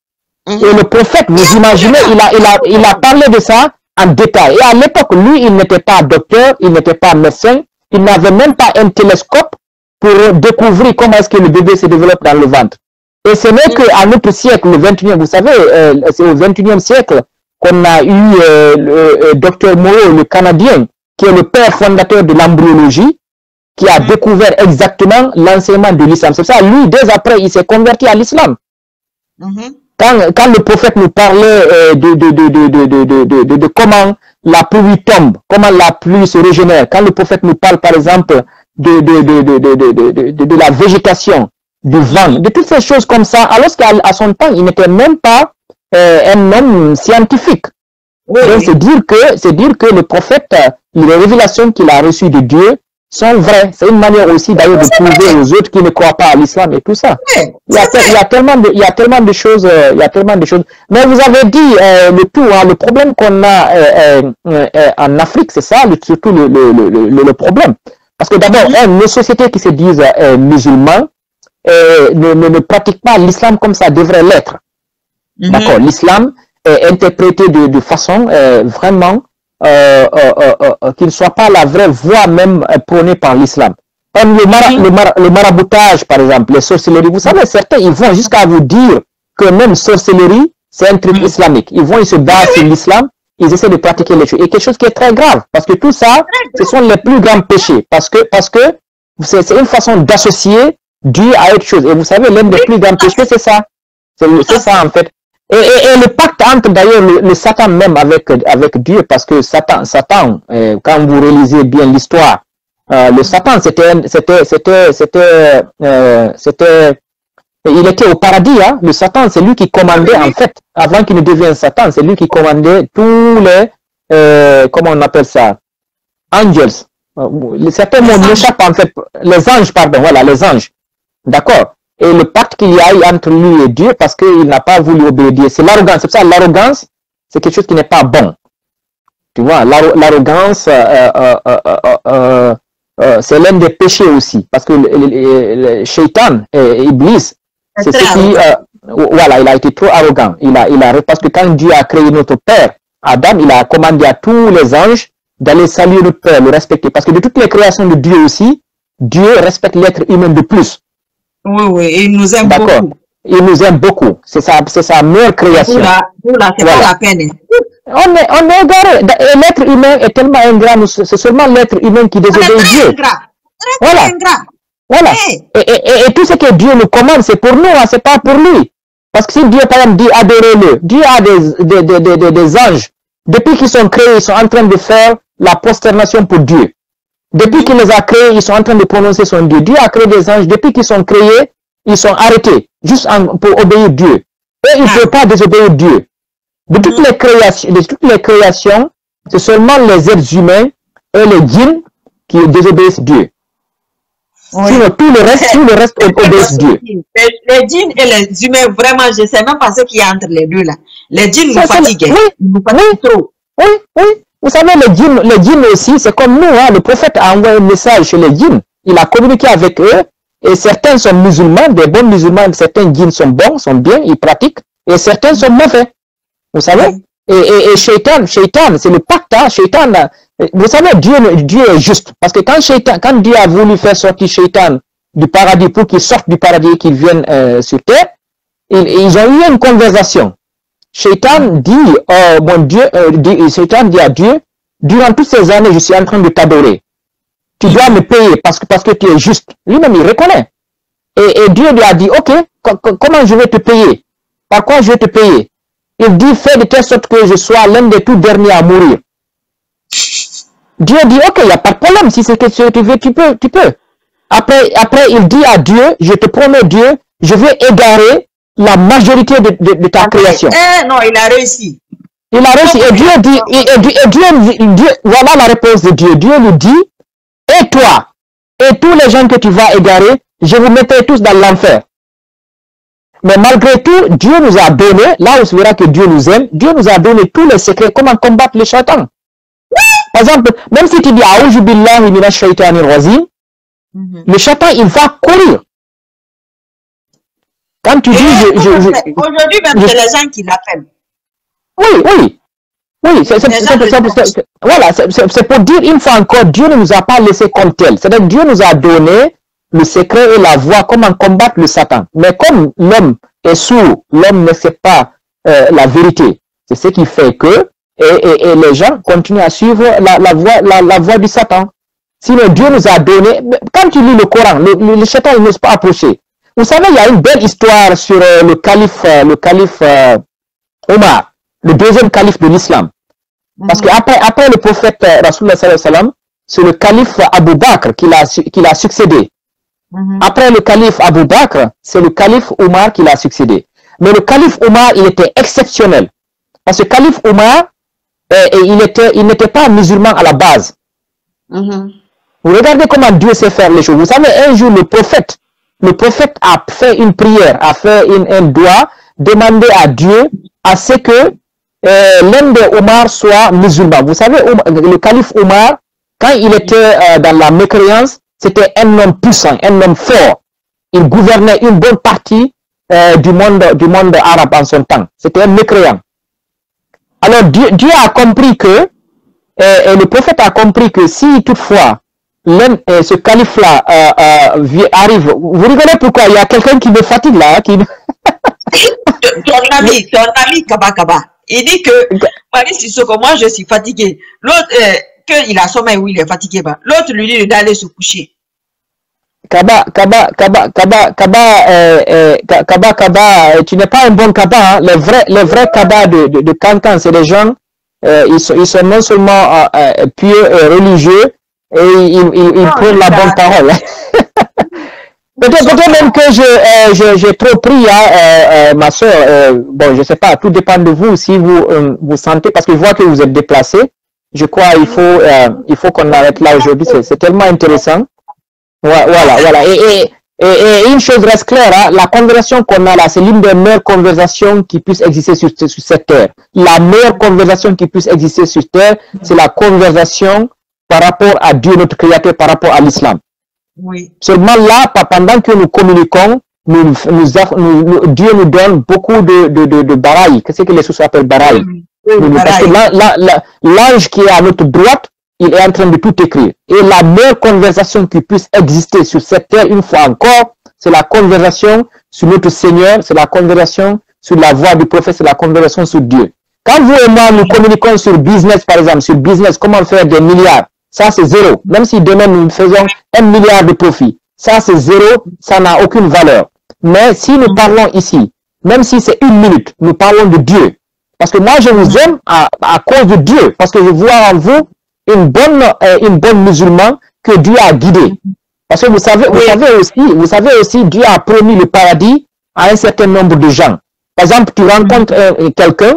Et le prophète, vous imaginez, il a, il a, il a parlé de ça en détail. Et à l'époque, lui, il n'était pas docteur, il n'était pas médecin, il n'avait même pas un télescope pour découvrir comment est-ce que le bébé se développe dans le ventre. Et ce n'est qu'à notre siècle, le vingt et unième, vous savez, euh, c'est au vingt et unième siècle qu'on a eu euh, le euh, docteur Moreau, le Canadien, qui est le père fondateur de l'embryologie, qui a découvert exactement l'enseignement de l'islam. C'est ça, lui, dès après, il s'est converti à l'islam. Mm-hmm. Quand, quand le prophète nous parlait euh, de, de, de, de, de, de, de, de, de, de comment la pluie tombe, comment la pluie se régénère, quand le prophète nous parle, par exemple, de, de, de, de, de, de, de, de, de la végétation, du vent, de toutes ces choses comme ça, alors qu'à son temps, il n'était même pas euh, un homme scientifique. Oui, donc, oui. c'est dire que, c'est dire que le prophète, les révélations qu'il a reçues de Dieu sont vraies. C'est une manière aussi d'ailleurs de prouver aux autres qui ne croient pas à l'islam et tout ça. Oui, il, y a, il, y a tellement de, il y a tellement de choses, euh, il y a tellement de choses. Mais vous avez dit euh, le tout, hein, le problème qu'on a euh, euh, euh, en Afrique, c'est ça, le, surtout le, le, le, le, le problème. Parce que d'abord, mm-hmm. hein, nos sociétés qui se disent euh, musulmans, Euh, ne, ne, ne pratique pas l'islam comme ça devrait l'être. Mm-hmm. D'accord. L'islam est interprété de, de façon euh, vraiment euh, euh, euh, euh, qu'il ne soit pas la vraie voie même euh, prônée par l'islam. Comme le, mara, mm-hmm. le, mara, le maraboutage, par exemple, les sorcelleries. Vous savez, certains, ils vont jusqu'à vous dire que même sorcellerie, c'est un truc mm-hmm. islamique. Ils vont, ils se basent sur l'islam, ils essaient de pratiquer les choses. Et quelque chose qui est très grave, parce que tout ça, ce sont les plus grands péchés. Parce que, parce que c'est une façon d'associer Dieu à autre chose. Et vous savez, l'un des plus grands péchés, c'est ça. C'est ça, en fait. Et, et, et le pacte entre, d'ailleurs, le, le Satan même avec, avec Dieu, parce que Satan, Satan euh, quand vous relisez bien l'histoire, euh, le Satan, c'était, c'était, c'était, c'était, euh, c'était, il était au paradis, hein. Le Satan, c'est lui qui commandait, en fait, avant qu'il ne devienne Satan, c'est lui qui commandait tous les, euh, comment on appelle ça, angels. Euh, certains mots m'échappent, en fait, les anges, pardon, voilà, les anges. D'accord. Et le pacte qu'il y a eu entre lui et Dieu, parce qu'il n'a pas voulu obéir. C'est l'arrogance. C'est ça, l'arrogance, c'est quelque chose qui n'est pas bon. Tu vois, l'arrogance, euh, euh, euh, euh, euh, c'est l'un des péchés aussi. Parce que le, le, le Shaitan, et Iblis, c'est ce qui, euh, voilà, il a été trop arrogant. Il a, il a, parce que quand Dieu a créé notre père, Adam, il a commandé à tous les anges d'aller saluer notre père, le respecter. Parce que de toutes les créations de Dieu aussi, Dieu respecte l'être humain de plus. Oui, oui, et il nous aime beaucoup. Il nous aime beaucoup. C'est sa, c'est sa meilleure création. Pour la, pour la, c'est voilà. Pas la peine. On est, on est égaré. L'être humain est tellement ingrat. C'est seulement l'être humain qui désobéit Dieu. Voilà. Ingrat. Voilà. Hey. Et, et, et tout ce que Dieu nous commande, c'est pour nous, hein, c'est pas pour lui. Parce que si Dieu, par exemple, dit adorez-le, Dieu a des, des, des, des, des, des anges. Depuis qu'ils sont créés, ils sont en train de faire la prosternation pour Dieu. Depuis qu'il les a créés, ils sont en train de prononcer son Dieu. Dieu a créé des anges. Depuis qu'ils sont créés, ils sont arrêtés, juste en, pour obéir Dieu. Et ils ne peuvent pas désobéir Dieu. De toutes les créations, de toutes les créations, c'est seulement les êtres humains et les djinns qui désobéissent Dieu. Oui. Sinon, tout le reste, tout le reste obéissent Dieu. Les, les djinns et les humains, vraiment, je ne sais même pas ce qu'il y a entre les deux là. Les djinns nous fatiguent. Oui, nous fatiguent oui, trop. Oui, oui. Vous savez, les djinns, les djinns aussi, c'est comme nous, hein. Le prophète a envoyé un message chez les djinns. Il a communiqué avec eux. Et certains sont musulmans, des bons musulmans, certains djinns sont bons, sont bien, ils pratiquent. Et certains sont mauvais. Vous savez? Et, et, et Shaitan, Shaitan, c'est le pacte, hein, Shaitan. Vous savez, Dieu, Dieu est juste. Parce que quand Shaitan, quand Dieu a voulu faire sortir Shaitan du paradis pour qu'il sorte du paradis et qu'il vienne euh, sur terre, ils, ils ont eu une conversation. Shaitan dit, oh mon Dieu, euh, dit, Shaitan dit à Dieu, durant toutes ces années, je suis en train de t'adorer. Tu dois me payer parce que, parce que tu es juste. Lui-même, il reconnaît. Et, et Dieu lui a dit, ok, comment je vais te payer? Par quoi je vais te payer? Il dit, fais de telle sorte que je sois l'un des tout derniers à mourir. Dieu dit, ok, il n'y a pas de problème. Si c'est ce que tu veux, tu peux, tu peux. Après, après, il dit à Dieu, je te promets Dieu, je vais égarer la majorité de, de, de ta okay. création. Eh, non, il a réussi. Il a réussi. Et Dieu dit, et, et, et Dieu, Dieu, voilà la réponse de Dieu. Dieu lui dit, et toi, et tous les gens que tu vas égarer, je vous mettrai tous dans l'enfer. Mais malgré tout, Dieu nous a donné, là où on verra que Dieu nous aime, Dieu nous a donné tous les secrets, comment combattre les Shaitan. Par exemple, même si tu dis A'udhu billahi minash shaitanir rajim, le Shaitan, il va courir. Quand tu dis... Aujourd'hui, même, c'est les gens qui l'appellent. Oui, oui. Oui, c'est voilà, c'est pour dire une fois encore, Dieu ne nous a pas laissé comme tel. C'est-à-dire Dieu nous a donné le secret et la voie, comment combattre le Satan. Mais comme l'homme est sourd, l'homme ne sait pas euh, la vérité. C'est ce qui fait que et, et, et les gens continuent à suivre la, la, voie, la, la voie du Satan. Sinon, Dieu nous a donné... Quand tu lis le Coran, le, le, le Satan il n'ose pas approcher. Vous savez, il y a une belle histoire sur euh, le calife, euh, le calife euh, Omar, le deuxième calife de l'islam. Parce que après, après le prophète euh, Rasulullah sallallahu alayhi wa sallam, c'est le calife Abu Bakr qui l'a qui l'a succédé. Mm-hmm. Après le calife Abu Bakr, c'est le calife Omar qui l'a succédé. Mais le calife Omar, il était exceptionnel. Parce que le calife Omar, euh, il était, il n'était pas musulman à la base. Mm-hmm. Vous regardez comment Dieu sait faire les choses. Vous savez, un jour, le prophète, le prophète a fait une prière, a fait une, un doigt, demander à Dieu à ce que euh, l'un des Omar soit musulman. Vous savez, le calife Omar, quand il était euh, dans la mécréance, c'était un homme puissant, un homme fort. Il gouvernait une bonne partie euh, du monde, du monde arabe en son temps. C'était un mécréant. Alors Dieu, Dieu a compris que, euh, et le prophète a compris que si toutefois euh, ce calife-là euh, euh, arrive, vous rigolez pourquoi? Il y a quelqu'un qui me fatigue là. Qui... ton ami, ton ami Kaba Kaba, il dit que Marie Sissoko, moi je suis fatigué. L'autre, euh, qu'il a sommeil où il est fatigué, l'autre lui dit d'aller se coucher. Kaba, Kaba, Kaba, Kaba, Kaba, euh, euh, Kaba, Kaba, tu n'es pas un bon Kaba. Hein. Les vrais, les vrais Kaba de, de, de Cancan, c'est des gens, euh, ils, sont, ils sont non seulement euh, pieux et religieux, et ils, ils, ils prennent la bonne parole. Peut-être peut même que je, euh, j'ai trop pris, hein, euh, euh, ma soeur. Euh, bon, je sais pas, tout dépend de vous si vous euh, vous sentez, parce que je vois que vous êtes déplacé. Je crois il faut, euh, il faut qu'on arrête là aujourd'hui. C'est tellement intéressant. Voilà, voilà. Et, et, et, et une chose reste claire, hein, la conversation qu'on a là, c'est l'une des meilleures conversations qui puisse exister sur, sur cette terre. La meilleure conversation qui puisse exister sur terre, c'est la conversation par rapport à Dieu, notre Créateur, par rapport à l'islam. Oui. Seulement là, pendant que nous communiquons, nous, nous, nous, nous, Dieu nous donne beaucoup de, de, de, de barailles. Qu'est-ce que les choses appellent barailles? Oui, oui, parce que l'ange qui est à notre droite, il est en train de tout écrire. Et la meilleure conversation qui puisse exister sur cette terre, une fois encore, c'est la conversation sur notre Seigneur, c'est la conversation sur la voix du prophète, c'est la conversation sur Dieu. Quand vous et moi, nous communiquons sur business, par exemple, sur business, comment faire des milliards, ça c'est zéro. Même si demain nous faisons un milliard de profit, ça c'est zéro, ça n'a aucune valeur. Mais si nous parlons ici, même si c'est une minute, nous parlons de Dieu. Parce que moi, je vous aime à, à cause de Dieu, parce que je vois en vous une bonne, euh, une bonne musulmane que Dieu a guidée. Parce que vous savez, vous savez aussi, vous savez aussi, Dieu a promis le paradis à un certain nombre de gens. Par exemple, tu rencontres euh, quelqu'un,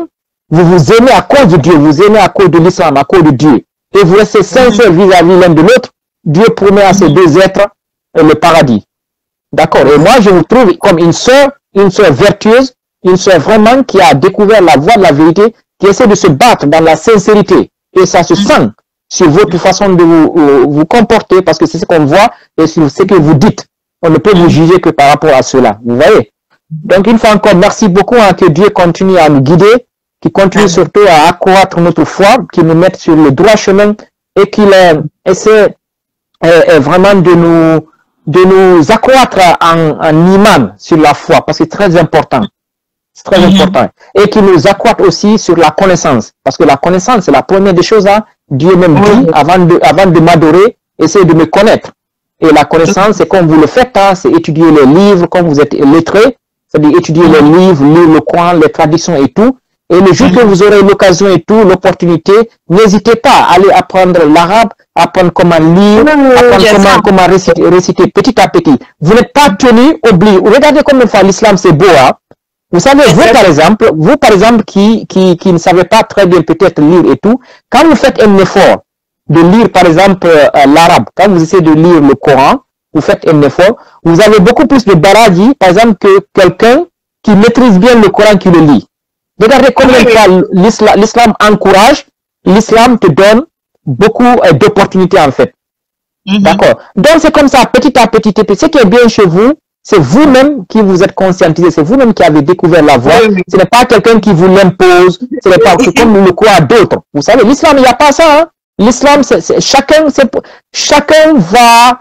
vous vous aimez à cause de Dieu, vous aimez à cause de l'islam, à cause de Dieu, et vous restez sincères vis-à-vis l'un de l'autre, Dieu promet à ces deux êtres le paradis. D'accord? Et moi, je vous trouve comme une sœur, une sœur vertueuse, une sœur vraiment qui a découvert la voie de la vérité, qui essaie de se battre dans la sincérité. Et ça se sent sur votre façon de vous, euh, vous comporter, parce que c'est ce qu'on voit et sur ce que vous dites. On ne peut vous juger que par rapport à cela. Vous voyez? Donc, une fois encore, merci beaucoup, hein, que Dieu continue à nous guider, qu'il continue surtout à accroître notre foi, qu'il nous mette sur le droit chemin et qu'il euh, essaie euh, euh, vraiment de nous, de nous accroître en, en iman sur la foi, parce que c'est très important. C'est très mm-hmm. important. Et qu'il nous accroître aussi sur la connaissance, parce que la connaissance, c'est la première des choses, hein. Dieu même dit, mm-hmm. avant de, avant de m'adorer, essayez de me connaître. Et la connaissance, c'est comme vous le faites, hein, c'est étudier les livres, comme vous êtes lettré, c'est-à-dire étudier les livres, lire le Coran, les traditions et tout. Et le jour que vous aurez l'occasion et tout, l'opportunité, n'hésitez pas à aller apprendre l'arabe, apprendre comment lire, apprendre comment, comment réciter, réciter petit à petit. Vous n'êtes pas tenu, oublié. Regardez combien de fois l'islam c'est beau, hein. Vous savez, vous par exemple, vous par exemple qui, qui, qui ne savez pas très bien peut-être lire et tout, quand vous faites un effort de lire par exemple euh, l'arabe, quand vous essayez de lire le Coran, vous faites un effort, vous avez beaucoup plus de baradis, par exemple, que quelqu'un qui maîtrise bien le Coran qui le lit. Regardez combien de fois l'islam encourage, l'islam te donne beaucoup euh, d'opportunités en fait. Mm-hmm. D'accord. Donc c'est comme ça, petit à petit, ce qui est bien chez vous, c'est vous-même qui vous êtes conscientisé, c'est vous-même qui avez découvert la voie. Oui, oui. Ce n'est pas quelqu'un qui vous l'impose, ce n'est pas comme le croient d'autres. Vous savez, l'islam, il n'y a pas ça. Hein? L'islam, chacun, chacun va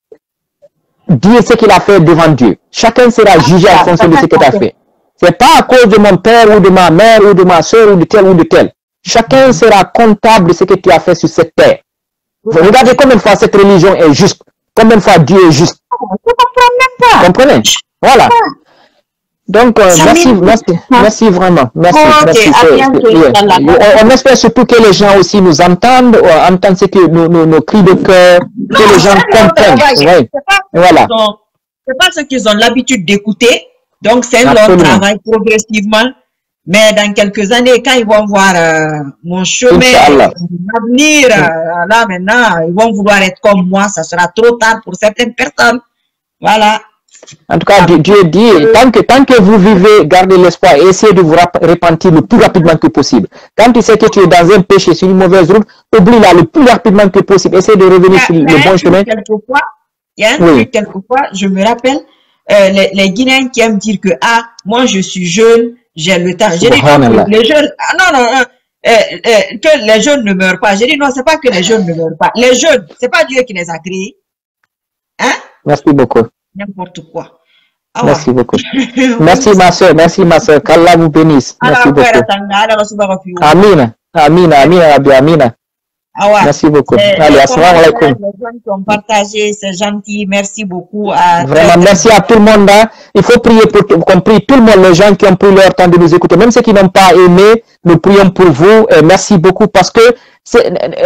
dire ce qu'il a fait devant Dieu. Chacun sera jugé en fonction de ce qu'il a fait. Ce n'est pas à cause de mon père ou de ma mère ou de ma soeur ou de tel ou de tel. Chacun sera comptable de ce que tu as fait sur cette terre. Vous regardez combien de fois cette religion est juste, combien de fois Dieu est juste. Vous comprenez? Voilà. Donc, euh, merci, merci, merci vraiment. Merci. Okay, merci yeah. on, on espère surtout que les gens aussi nous entendent, euh, entendent ce que nos, nos, nos cris de cœur, que les gens comprennent. Ouais. Voilà. C'est pas ce qu'ils ont l'habitude d'écouter. Donc, c'est un long travail progressivement. Mais dans quelques années, quand ils vont voir euh, mon chemin, l'avenir, euh, là maintenant, ils vont vouloir être comme moi. Ça sera trop tard pour certaines personnes. Voilà. En tout cas, Dieu, Dieu dit, tant que, tant que vous vivez, gardez l'espoir et essayez de vous repentir le plus rapidement que possible. Quand tu sais que tu es dans un péché, sur une mauvaise route, oublie-la le plus rapidement que possible. Essayez de revenir sur le bon chemin. Quelquefois, il y a un oui. truc, quelquefois, je me rappelle, euh, les, les Guinéens qui aiment dire que, ah, moi je suis jeune, j'ai le temps. J'ai dit, non, les jeunes, ah, non, non, non euh, euh, que les jeunes ne meurent pas. J'ai dit, non, c'est pas que les jeunes ne meurent pas. Les jeunes, c'est pas Dieu qui les a créés. Hein? Merci beaucoup. N'importe quoi. Ah, merci ouais. beaucoup. Merci ma soeur, merci ma soeur. Qu'Allah vous bénisse. Merci beaucoup. Amin. Amin, amin, amin. Ah ouais. Merci beaucoup. Allez, assalamu alaikum. Les gens qui ont partagé, c'est gentil. Merci beaucoup. À Vraiment, merci à tout le monde. Hein. Il faut prier pour qu'on prie tout le monde, les gens qui ont pris leur temps de nous écouter. Même ceux qui n'ont pas aimé, nous prions pour vous. Et merci beaucoup parce que ce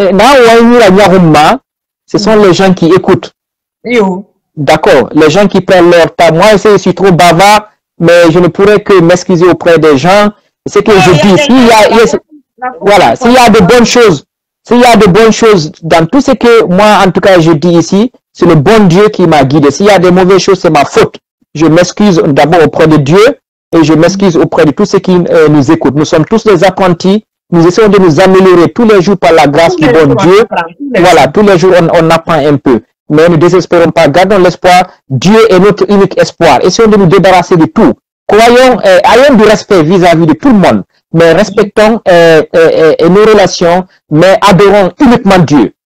sont les gens qui écoutent. D'accord, les gens qui prennent leur temps. Moi, je suis trop bavard, mais je ne pourrais que m'excuser auprès des gens. C'est que je dis, s'il y a, il y a, voilà, s'il y a de bonnes choses, s'il y a de bonnes choses dans tout ce que moi, en tout cas, je dis ici, c'est le bon Dieu qui m'a guidé. S'il y a de mauvaises choses, c'est ma faute. Je m'excuse d'abord auprès de Dieu et je m'excuse auprès de tous ceux qui euh, nous écoutent. Nous sommes tous des apprentis. Nous essayons de nous améliorer tous les jours par la grâce du bon Dieu. Voilà, tous les jours, on, on apprend un peu. Mais ne désespérons pas, gardons l'espoir. Dieu est notre unique espoir. Essayons de nous débarrasser de tout. Croyons, euh, ayons du respect vis-à-vis de tout le monde, mais respectons euh, euh, euh, nos relations, mais adorons uniquement Dieu.